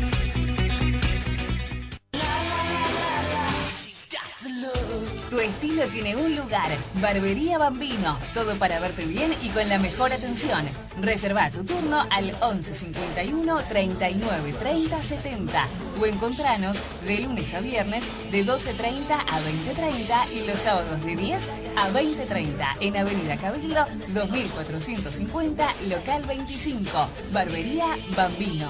Tu estilo estilo tiene un lugar. Barbería Bambino. Todo para verte bien y con la mejor atención. Reserva tu turno al 11 51 39 30 70 o encontranos de lunes a viernes de 12:30 a 20:30 y los sábados de 10 a 20:30 en Avenida Cabildo 2450, local 25. Barbería Bambino.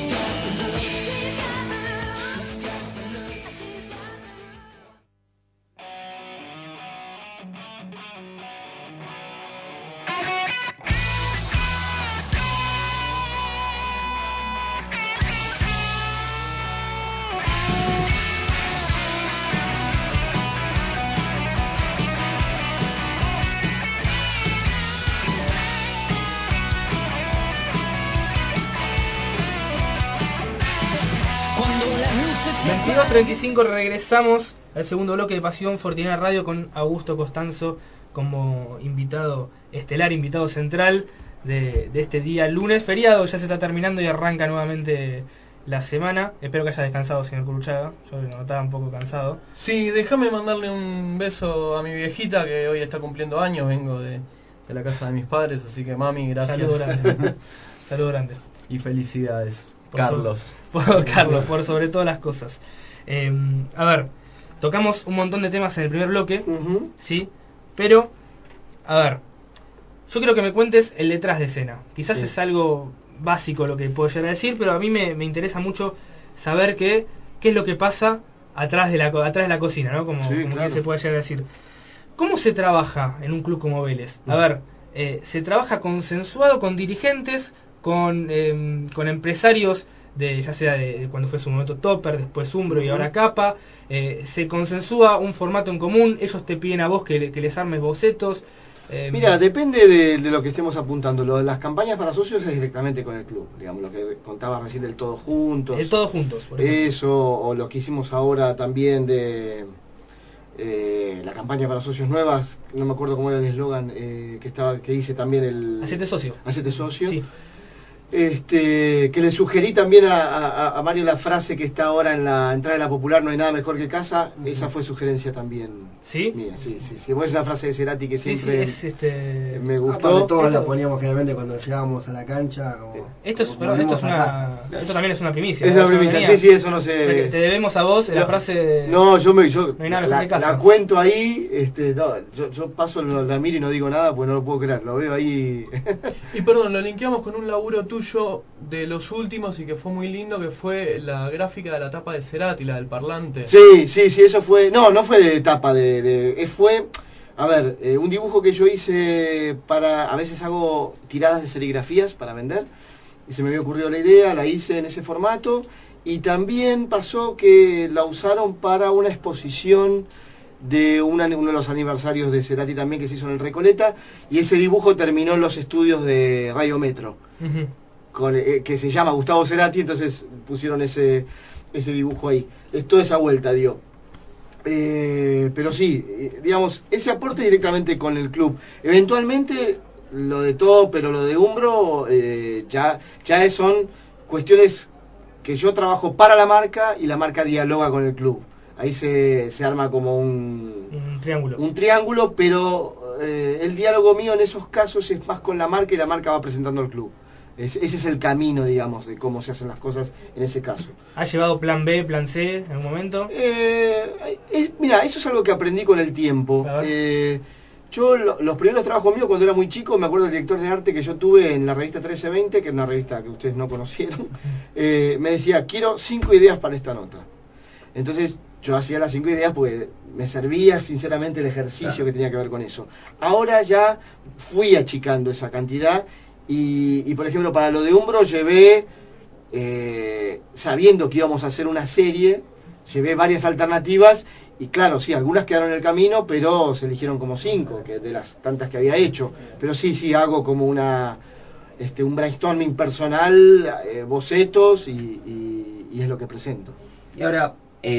22:35, regresamos al segundo bloque de Pasión Fortinera Radio con Augusto Costanzo como invitado estelar, invitado central de este día lunes. Feriado, ya se está terminando y arranca nuevamente la semana. Espero que haya descansado, señor Curuchaga. Yo me notaba un poco cansado. Sí, déjame mandarle un beso a mi viejita que hoy está cumpliendo años. Vengo de la casa de mis padres, así que mami, gracias. Saludo grande. Saludo grande. Y felicidades, por Carlos. Carlos, por sobre todas las cosas. A ver, tocamos un montón de temas en el primer bloque, ¿sí? Pero, a ver, yo quiero que me cuentes el detrás de escena. Quizás es algo básico lo que puedo llegar a decir, pero a mí me interesa mucho saber qué es lo que pasa atrás de la cocina, ¿no? Como que se puede llegar a decir. ¿Cómo se trabaja en un club como Vélez? A ver, se trabaja consensuado con dirigentes, con empresarios, ya sea de cuando fue su momento Topper, después Umbro y ahora Capa. Se consensúa un formato en común, ellos te piden a vos que les armes bocetos. Mira, depende de lo que estemos apuntando. Lo de las campañas para socios es directamente con el club, digamos, lo que contaba recién del Todos Juntos. El Todos Juntos, por ejemplo. Eso, o lo que hicimos ahora también de la campaña para socios nuevas, no me acuerdo cómo era el eslogan, que hice también el... Hacete socio. Hacete socio. Sí. Que le sugerí también a Mario la frase que está ahora en la entrada de la Popular, no hay nada mejor que casa. Esa fue sugerencia también. ¿Sí? Mía, sí. Es una frase de Cerati que siempre me gustó. Aparte, todos la poníamos generalmente cuando llegábamos a la cancha. Esto también es una primicia. Es una primicia, sí, eso no sé. Te debemos a vos la frase. No, yo no hay nada mejor que casa. La cuento ahí, yo paso, la miro y no digo nada porque no lo puedo creer, lo veo ahí. Y perdón, lo linkeamos con un laburo tuyo de los últimos y que fue muy lindo, que fue la gráfica de la tapa de Cerati, la del parlante. Sí, eso fue, no fue de tapa, fue, a ver, un dibujo que yo hice a veces hago tiradas de serigrafías para vender, y se me había ocurrido la idea, la hice en ese formato, y también pasó que la usaron para una exposición de uno de los aniversarios de Cerati también, que se hizo en el Recoleta, y ese dibujo terminó en los estudios de Radio Metro. Que se llama Gustavo Cerati, entonces pusieron ese dibujo ahí. Toda esa vuelta dio. Pero sí, digamos, ese aporte directamente con el club. Eventualmente, lo de todo, pero lo de Umbro, ya son cuestiones que yo trabajo para la marca y la marca dialoga con el club. Ahí se arma como un triángulo. Un triángulo, pero el diálogo mío en esos casos es más con la marca y la marca va presentando al club. Ese es el camino, digamos, de cómo se hacen las cosas en ese caso. ¿Has llevado plan B, plan C en algún momento? Mira, eso es algo que aprendí con el tiempo. Yo los primeros trabajos míos cuando era muy chico, me acuerdo del director de arte que yo tuve en la revista 1320, que es una revista que ustedes no conocieron, me decía, quiero 5 ideas para esta nota. Entonces yo hacía las 5 ideas porque me servía sinceramente el ejercicio que tenía que ver con eso. Ahora ya fui achicando esa cantidad. Y por ejemplo, para lo de Umbro llevé, sabiendo que íbamos a hacer una serie, llevé varias alternativas y claro, sí, algunas quedaron en el camino, pero se eligieron como 5, que de las tantas que había hecho. Pero sí, hago como un brainstorming personal, bocetos y es lo que presento. Y ahora,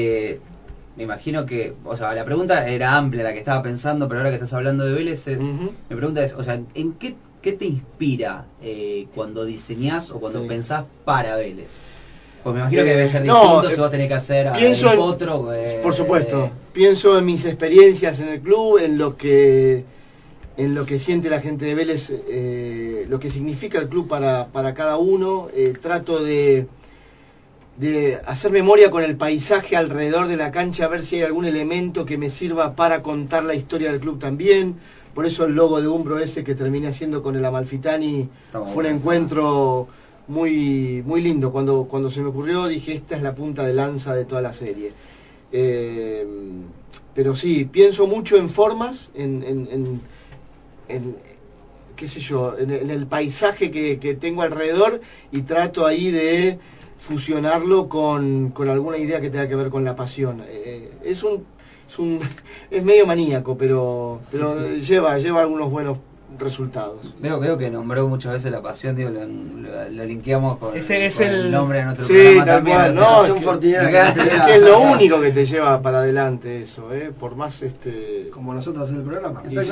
me imagino que, o sea, la pregunta era amplia la que estaba pensando, pero ahora que estás hablando de Vélez, mi pregunta es, o sea, ¿en qué te inspira cuando diseñás o cuando pensás para Vélez? Pues me imagino que debe ser distinto si vos tenés que hacer pienso otro. Por supuesto. Pienso en mis experiencias en el club, en lo que siente la gente de Vélez, lo que significa el club para cada uno. Trato de hacer memoria con el paisaje alrededor de la cancha, a ver si hay algún elemento que me sirva para contar la historia del club también. Por eso el logo de Umbro ese que terminé haciendo con el Amalfitani fue un encuentro muy, muy lindo. Cuando se me ocurrió dije, esta es la punta de lanza de toda la serie. Pero sí, pienso mucho en formas, en qué sé yo, en el paisaje que tengo alrededor, y trato ahí de fusionarlo con alguna idea que tenga que ver con la pasión. Es medio maníaco, pero lleva algunos buenos resultados. Veo que nombró muchas veces la pasión, digo, lo linkeamos con, ese es el nombre de nuestro programa también. Cual, no, es que es lo único que te lleva para adelante eso, por más como nosotros en el programa. Sí.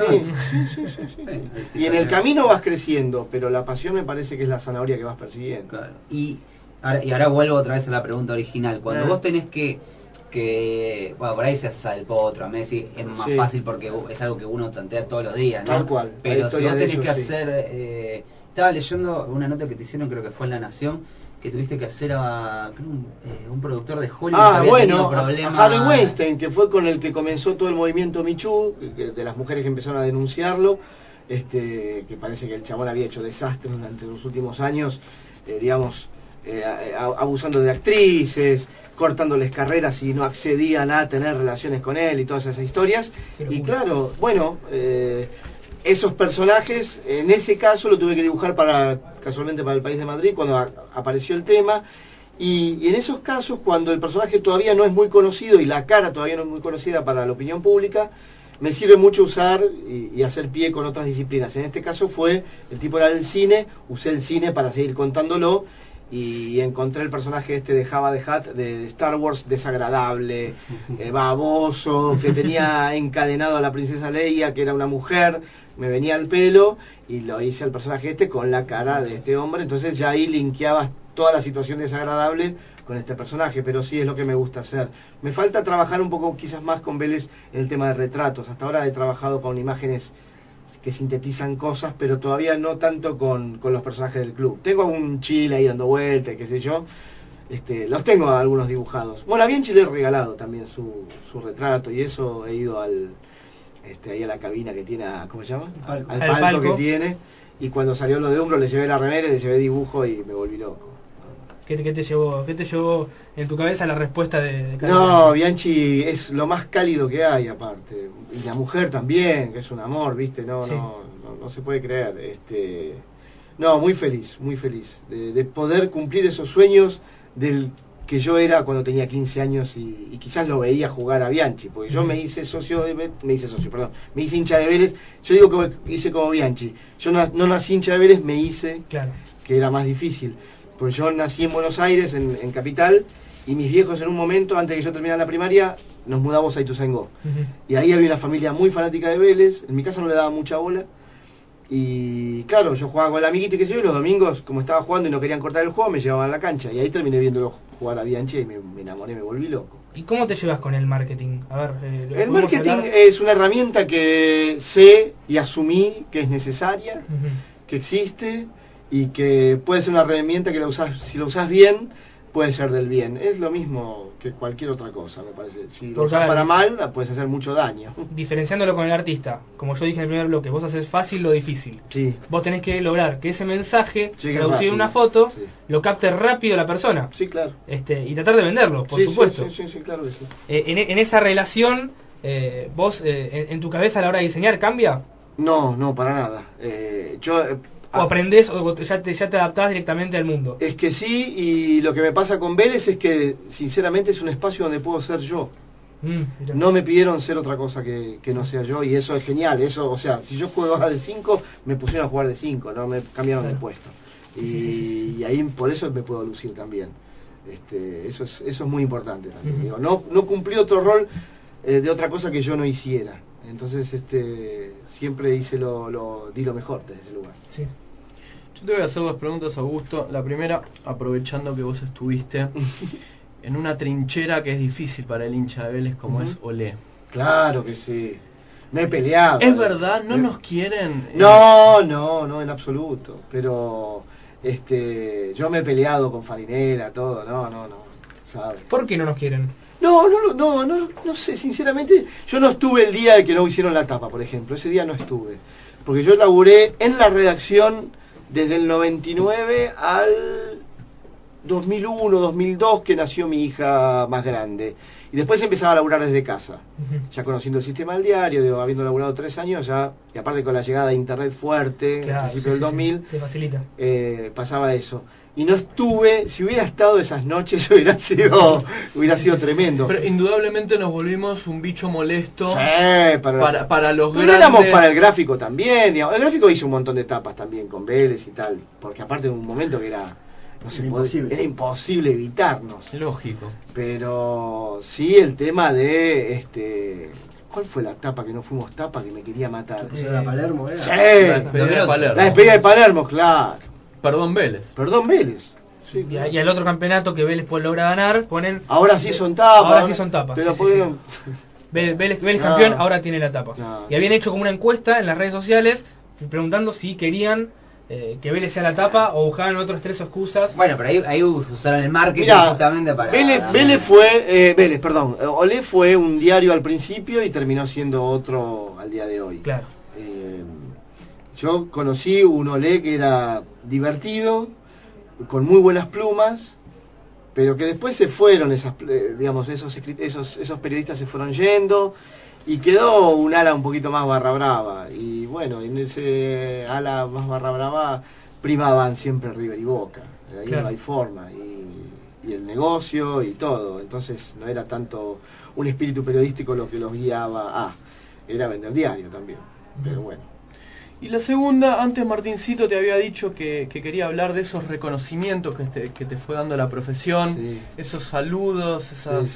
Y en el camino vas creciendo, pero la pasión me parece que es la zanahoria que vas persiguiendo. Claro. Y ahora vuelvo otra vez a la pregunta original. Cuando vos tenés que bueno, por ahí se hace al potro, a Messi es más fácil porque es algo que uno tantea todos los días, ¿no? Tal cual. Pero si vos tenés que hacer, estaba leyendo una nota que te hicieron, creo que fue en La Nación, que tuviste que hacer a un productor de Hollywood que había tenido problemas. A Harvey Weinstein, que fue con el que comenzó todo el movimiento Me Too, de las mujeres que empezaron a denunciarlo, que parece que el chabón había hecho desastres durante los últimos años, abusando de actrices, cortándoles carreras y no accedían a tener relaciones con él y todas esas historias. Y claro, bueno, esos personajes, en ese caso lo tuve que dibujar casualmente para El País de Madrid, cuando apareció el tema. Y en esos casos, cuando el personaje todavía no es muy conocido y la cara todavía no es muy conocida para la opinión pública, me sirve mucho usar y hacer pie con otras disciplinas. En este caso el tipo era del cine, usé el cine para seguir contándolo, y encontré el personaje de Jabba the Hutt de Star Wars, desagradable, baboso, que tenía encadenado a la princesa Leia, que era una mujer, me venía al pelo, y lo hice al personaje con la cara de este hombre. Entonces ya ahí linkeabas toda la situación desagradable con este personaje, pero sí es lo que me gusta hacer. Me falta trabajar un poco quizás más con Vélez en el tema de retratos. Hasta ahora he trabajado con imágenes que sintetizan cosas, pero todavía no tanto con los personajes del club. Tengo un Chile ahí dando vueltas, qué sé yo. Los tengo algunos dibujados. Bueno, a Bianchi le he regalado también su retrato, y eso he ido ahí a la cabina que tiene, ¿cómo se llama? Al palco que tiene, y cuando salió lo de Umbro le llevé la remera, le llevé dibujo y me volví loco. ¿Qué te llevó en tu cabeza la respuesta de No, Bianchi es lo más cálido que hay, aparte. Y la mujer también, que es un amor, ¿viste? No se puede creer. No, muy feliz de poder cumplir esos sueños del que yo era cuando tenía 15 años y quizás lo veía jugar a Bianchi, porque yo me hice hincha de Vélez. Yo digo que hice como Bianchi. Yo no nací hincha de Vélez, me hice, claro, que era más difícil. Pues yo nací en Buenos Aires, en Capital, y mis viejos en un momento, antes de que yo terminara la primaria, nos mudamos a Ituzaingó. Y ahí había una familia muy fanática de Vélez, en mi casa no le daba mucha bola, y claro, yo jugaba con el amiguito y qué sé yo, y los domingos, como estaba jugando y no querían cortar el juego, me llevaban a la cancha, y ahí terminé viéndolo jugar a Bianchi y me enamoré, me volví loco. ¿Y cómo te llevas con el marketing? A ver, el marketing es una herramienta que sé y asumí que es necesaria, que existe, y que puede ser una herramienta que si lo usás bien, puede ser del bien. Es lo mismo que cualquier otra cosa, me parece. Si lo usás para mal, puedes hacer mucho daño. Diferenciándolo con el artista, como yo dije en el primer bloque, vos haces fácil lo difícil. Sí. Vos tenés que lograr que ese mensaje, traducido en una foto, lo capte rápido la persona. Sí, claro. Y tratar de venderlo, por supuesto. Sí, claro que sí. En esa relación, vos, en tu cabeza a la hora de diseñar, ¿cambia? No, para nada. ¿O aprendés o ya te adaptás directamente al mundo? Es que sí, y lo que me pasa con Vélez es que sinceramente es un espacio donde puedo ser yo. No me pidieron ser otra cosa que no sea yo, y eso es genial. Eso, o sea, si yo jugaba de 5, me pusieron a jugar de 5, no me cambiaron de puesto. Y ahí por eso me puedo lucir también. Eso es muy importante también. Digo, no cumplí otro rol de otra cosa que yo no hiciera. Entonces siempre di lo mejor desde ese lugar. Sí. Yo te voy a hacer 2 preguntas, Augusto. La primera, aprovechando que vos estuviste en una trinchera que es difícil para el hincha de Vélez como es Olé. Claro que sí. Me he peleado. ¿Es verdad? ¿No nos quieren? No, en absoluto. Pero yo me he peleado con Farinera, todo. No, ¿sabes? ¿Por qué no nos quieren? No sé, sinceramente. Yo no estuve el día de que no hicieron la tapa, por ejemplo. Ese día no estuve. Porque yo laburé en la redacción desde el 99 al 2001, 2002, que nació mi hija más grande. Y después empezaba a laburar desde casa, ya conociendo el sistema del diario, habiendo laburado 3 años ya, y aparte con la llegada de internet fuerte, claro, al principio del 2000, te facilita. Pasaba eso. Y no estuve, si hubiera estado esas noches hubiera sido tremendo. Pero indudablemente nos volvimos un bicho molesto para los grandes. Pero éramos para el gráfico también, digamos. El gráfico hizo un montón de etapas también con Vélez y tal, porque aparte de un momento que era... era imposible evitarnos. Lógico. Pero sí el tema de ¿cuál fue la etapa que no fuimos tapa que me quería matar? ¿La Palermo era? Sí, la despedida de Palermo, claro. Perdón Vélez. Sí, claro. Y al otro campeonato que Vélez logra ganar, ponen... Ahora sí son tapas. Ahora sí son tapas. Pero sí. Vélez campeón, ahora tiene la tapa. Y habían hecho como una encuesta en las redes sociales preguntando si querían que Vélez sea la tapa o buscaban otros 3 excusas. Bueno, pero ahí usaron el marketing justamente para... Olé fue un diario al principio y terminó siendo otro al día de hoy. Claro. Yo conocí un Olé que era divertido, con muy buenas plumas, pero que después se fueron esos periodistas se fueron yendo y quedó un ala un poquito más barra brava. Y bueno, en ese ala más barra brava primaban siempre River y Boca. Ahí claro. No hay forma. Y el negocio y todo. Entonces no era tanto un espíritu periodístico lo que los guiaba. Era vender diario también. Pero bueno. Y la segunda, antes Martincito te había dicho que quería hablar de esos reconocimientos que te fue dando la profesión, sí. Esos saludos, esas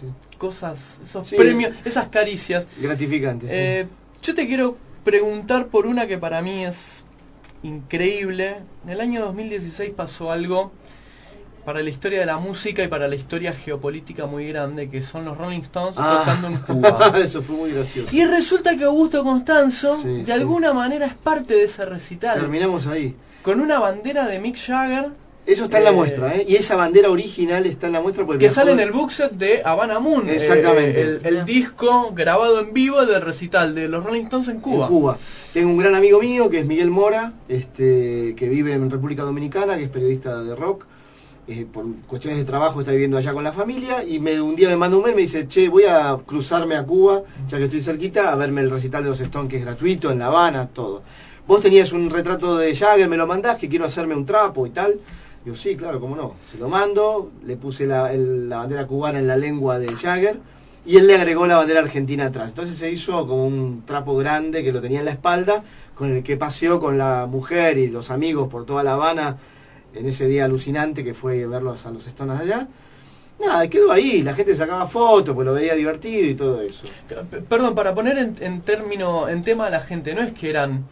cosas, esos premios, esas caricias. Gratificantes. Yo te quiero preguntar por una que para mí es increíble. En el año 2016 pasó algo para la historia de la música y para la historia geopolítica muy grande, que son los Rolling Stones tocando en Cuba. Eso fue muy gracioso. Y resulta que Augusto Constanzo, de alguna manera, es parte de ese recital. Terminamos ahí. Con una bandera de Mick Jagger. Eso está en la muestra, Y esa bandera original está en la muestra. Que sale en el box set de Havana Moon. Exactamente. El disco grabado en vivo del recital de los Rolling Stones en Cuba. Tengo un gran amigo mío, que es Miguel Mora, que vive en República Dominicana, que es periodista de rock. Por cuestiones de trabajo está viviendo allá con la familia y un día me manda un mail, me dice, che, voy a cruzarme a Cuba, ya que estoy cerquita, a verme el recital de los Stones, que es gratuito, en La Habana, todo. Vos tenías un retrato de Jagger, me lo mandás, que quiero hacerme un trapo y tal. Digo, sí, claro, cómo no. Se lo mando, le puse la bandera cubana en la lengua de Jagger y él le agregó la bandera argentina atrás. Entonces se hizo como un trapo grande que lo tenía en la espalda, con el que paseó con la mujer y los amigos por toda La Habana, en ese día alucinante que fue verlos a los Stones allá. Nada, quedó ahí, la gente sacaba fotos, pues lo veía divertido y todo eso. Perdón, para poner en tema a la gente, no es que eran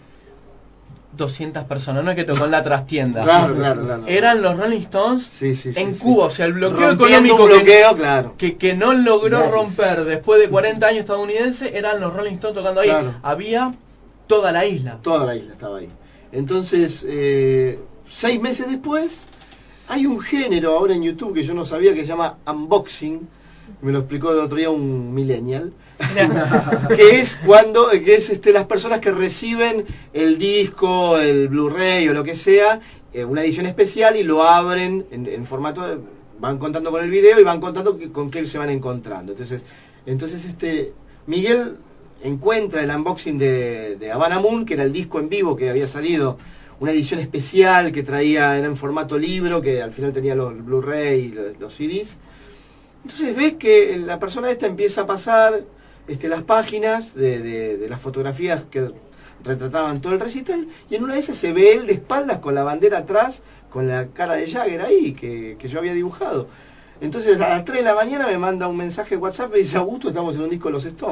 200 personas, no es que tocó en la trastienda. Claro. Eran los Rolling Stones en Cuba, o sea, el bloqueo económico que no logró romper después de 40 años estadounidense, eran los Rolling Stones tocando ahí. Claro. Había toda la isla. Toda la isla estaba ahí. Entonces... 6 meses después, hay un género ahora en YouTube que yo no sabía que se llama unboxing, me lo explicó el otro día un millennial, que es las personas que reciben el disco, el Blu-ray o lo que sea, una edición especial y lo abren en formato van contando con el video y van contando con qué se van encontrando. Entonces Miguel encuentra el unboxing de Havana Moon, que era el disco en vivo que había salido, una edición especial que era en formato libro, que al final tenía los Blu-ray y los CDs. Entonces ves que la persona esta empieza a pasar las páginas de las fotografías que retrataban todo el recital, y en una de esas se ve él de espaldas con la bandera atrás, con la cara de Jagger ahí, que yo había dibujado. Entonces a las 3 de la mañana me manda un mensaje de WhatsApp y me dice, Augusto, estamos en un disco de los Stones.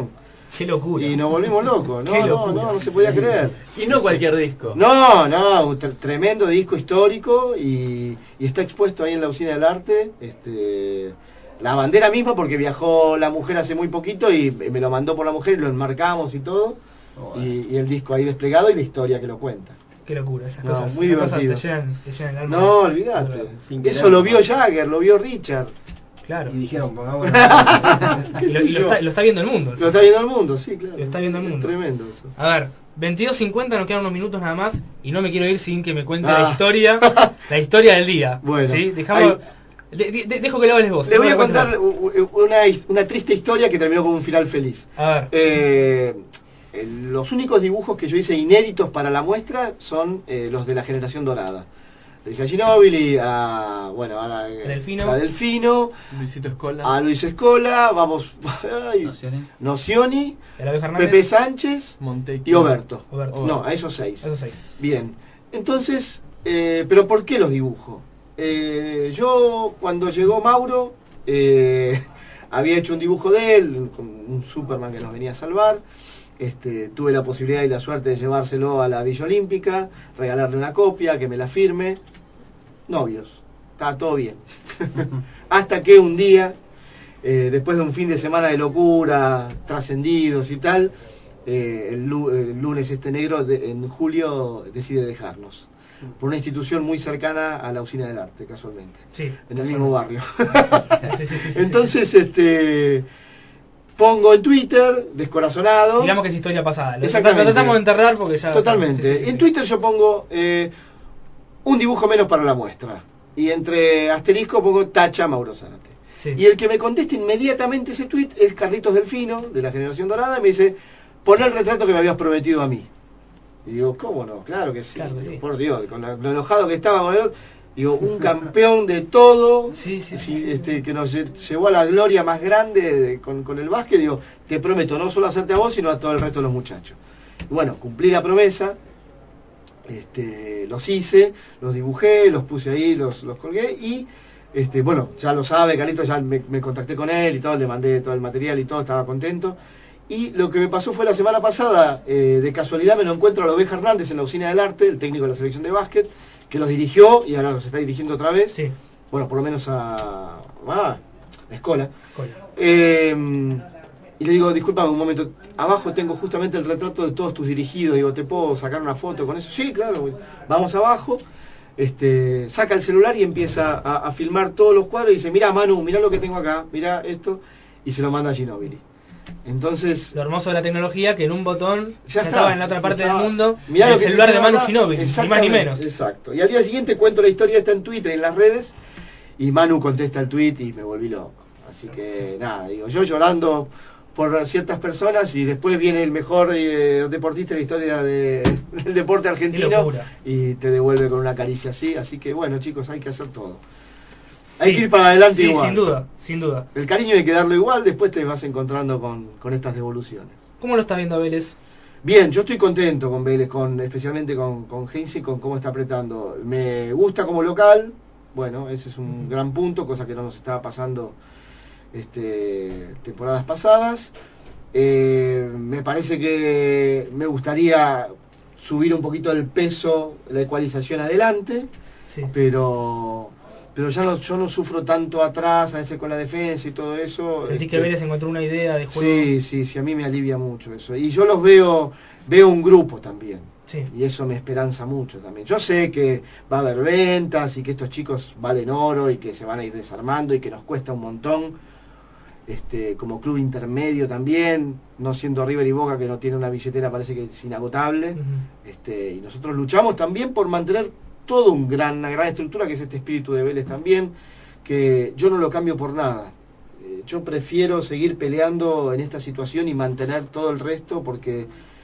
Qué locura. Y nos volvimos locos. No se podía creer. Y no cualquier disco. No, un tremendo disco histórico y está expuesto ahí en la Usina del Arte. La bandera misma, porque viajó la mujer hace muy poquito y me lo mandó por la mujer y lo enmarcamos y todo. Y el disco ahí desplegado y la historia que lo cuenta. Qué locura, esas cosas. Muy divertido. Te llenan el alma. No, olvídate. Eso lo vio Jagger, lo vio Richard. Claro. Y dijeron, pongamos lo está viendo el mundo. Lo está viendo el mundo, sí, claro. Lo está viendo el mundo. Es tremendo eso. A ver, 22:50, nos quedan unos minutos nada más y no me quiero ir sin que me cuente la historia del día. Bueno, ¿sí? Dejo que lo hables vos. Le voy a contar una triste historia que terminó con un final feliz. A ver. Los únicos dibujos que yo hice inéditos para la muestra son los de la generación dorada. Le hice a Ginóbili, a Delfino, a Luis Escola, Nocioni, Pepe Sánchez y Oberto. No, a esos 6. Bien, entonces, ¿pero por qué los dibujo? Yo, cuando llegó Mauro, había hecho un dibujo de él, un Superman que nos venía a salvar. Tuve la posibilidad y la suerte de llevárselo a la Villa Olímpica, regalarle una copia, que me la firme. Novios, estaba todo bien. Hasta que un día, después de un fin de semana de locura, trascendidos y tal, el lunes negro, en julio, decide dejarnos. Por una institución muy cercana a la Usina del Arte, casualmente. Sí, en el mismo barrio. Sí, Entonces, pongo en Twitter, descorazonado. Digamos que es historia pasada. Lo Exactamente. tratamos de enterrar porque ya... Totalmente. En Twitter yo pongo un dibujo menos para la muestra. Y entre asterisco pongo tacha Mauro Zárate. Sí. Y el que me contesta inmediatamente ese tweet es Carlitos Delfino, de la generación dorada, y me dice, pon el retrato que me habías prometido a mí. Y digo, ¿cómo no? Claro que sí. Claro que sí. Por Dios, con lo enojado que estaba con él. Digo, un campeón de todo, que nos llevó a la gloria más grande con el básquet. Digo, te prometo no solo hacerte a vos, sino a todo el resto de los muchachos. Y bueno, cumplí la promesa, los hice, los dibujé, los puse ahí, los colgué y, bueno, ya lo sabe, Carlitos, ya me contacté con él y todo, le mandé todo el material y todo, estaba contento. Y lo que me pasó fue la semana pasada, de casualidad me lo encuentro a la Oveja Hernández en la Usina del Arte, el técnico de la selección de básquet, que los dirigió y ahora los está dirigiendo otra vez. Sí. Bueno, por lo menos a Escola. Y le digo, discúlpame un momento, abajo tengo justamente el retrato de todos tus dirigidos. Digo, ¿te puedo sacar una foto con eso? Sí, claro. Vamos abajo. Saca el celular y empieza a filmar todos los cuadros y dice, mira Manu, mira lo que tengo acá, mira esto. Y se lo manda a Ginóbili. Entonces, lo hermoso de la tecnología, que en un botón ya estaba en la otra parte del mundo el celular de Manu Ginóbili, ni más ni menos. Exacto. Y al día siguiente cuento la historia, está en Twitter, en las redes, y Manu contesta el tweet y me volví loco. Así que nada, digo, yo llorando por ciertas personas y después viene el mejor deportista de la historia del deporte argentino y te devuelve con una caricia así que bueno, chicos, hay que hacer todo. Hay que ir para adelante igual. Sin duda. El cariño hay que darlo igual, después te vas encontrando con estas devoluciones. ¿Cómo lo estás viendo a Vélez? Bien, yo estoy contento con Vélez, especialmente con Heinze, con cómo está apretando. Me gusta como local, bueno, ese es un gran punto, cosa que no nos estaba pasando temporadas pasadas. Me parece que me gustaría subir un poquito el peso, la ecualización adelante, pero yo no sufro tanto atrás, a veces con la defensa y todo eso. ¿Sentís que Vélez encontró una idea de juego? Sí, a mí me alivia mucho eso. Y yo los veo un grupo también. Sí. Y eso me esperanza mucho también. Yo sé que va a haber ventas y que estos chicos valen oro y que se van a ir desarmando y que nos cuesta un montón. Como club intermedio también, no siendo River y Boca, que no tiene una billetera, parece que es inagotable. Y nosotros luchamos también por mantener todo una gran estructura, que es este espíritu de Vélez también, que yo no lo cambio por nada. Yo prefiero seguir peleando en esta situación y mantener todo el resto, porque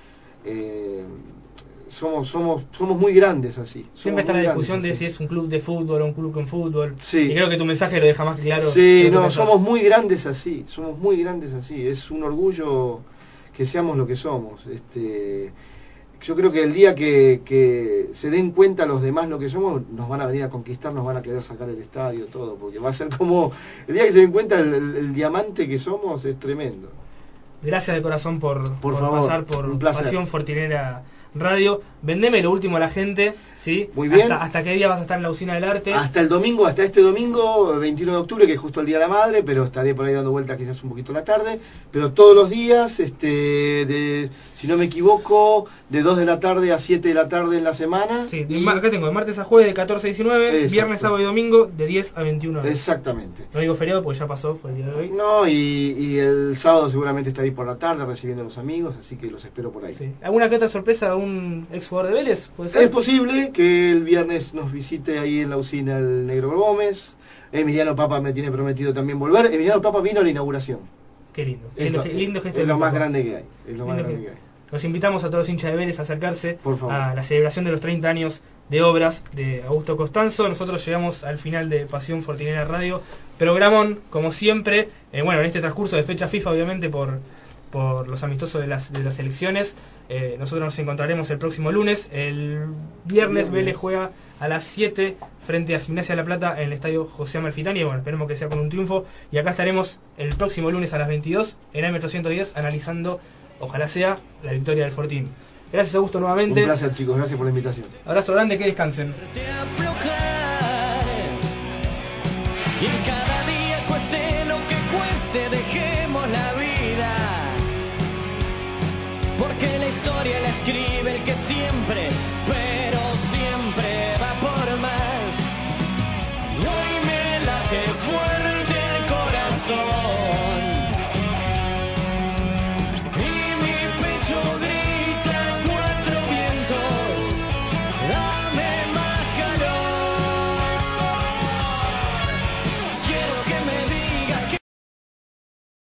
somos muy grandes así. Siempre está la discusión de si es un club de fútbol o un club con fútbol. Sí. Y creo que tu mensaje lo deja más claro. Sí, no, somos muy grandes así. Es un orgullo que seamos lo que somos. Yo creo que el día que se den cuenta los demás lo que somos, nos van a venir a conquistar, nos van a querer sacar el estadio, todo, porque va a ser como, el día que se den cuenta el diamante que somos es tremendo. gracias de corazón por favor, pasar por un placer. Pasión Fortinera Radio. Vendeme lo último a la gente, ¿sí? Muy bien. ¿Hasta qué día vas a estar en la Usina del Arte? Hasta este domingo, 21 de octubre, que es justo el Día de la Madre, pero estaré por ahí dando vueltas quizás un poquito la tarde. Pero todos los días, si no me equivoco, de 2 de la tarde a 7 de la tarde en la semana. Sí, acá tengo de martes a jueves de 14 a 19, Exacto. Viernes, sábado y domingo de 10 a 21 horas. Exactamente. No digo feriado porque ya pasó, fue el día de hoy. No, y el sábado seguramente está ahí por la tarde recibiendo a los amigos, así que los espero por ahí. Sí. ¿Alguna que otra sorpresa de un ex jugador de Vélez? ¿Puede ser? Es posible que el viernes nos visite ahí en la usina el Negro Gómez. Emiliano Papa me tiene prometido también volver. Emiliano Papa vino a la inauguración. Qué lindo. Lindo gesto. Es lo más grande que hay. Es lo más grande que hay. Los invitamos a todos los hinchas de Vélez a acercarse por favor a la celebración de los 30 años de obras de Augusto Costanzo. Nosotros llegamos al final de Pasión Fortinera Radio. Programón, como siempre, en este transcurso de fecha FIFA, obviamente por los amistosos de las elecciones. Nosotros nos encontraremos el próximo lunes. El viernes Vélez juega a las 7 frente a Gimnasia de La Plata en el estadio José Amalfitani. Bueno, esperemos que sea con un triunfo. Y acá estaremos el próximo lunes a las 22 en AM810 analizando, ojalá sea, la victoria del Fortín. Gracias, Augusto, nuevamente. Un placer, chicos. Gracias por la invitación. Abrazo grande, que descansen. Y en cada día cueste lo que cueste, dejemos la vida, porque la historia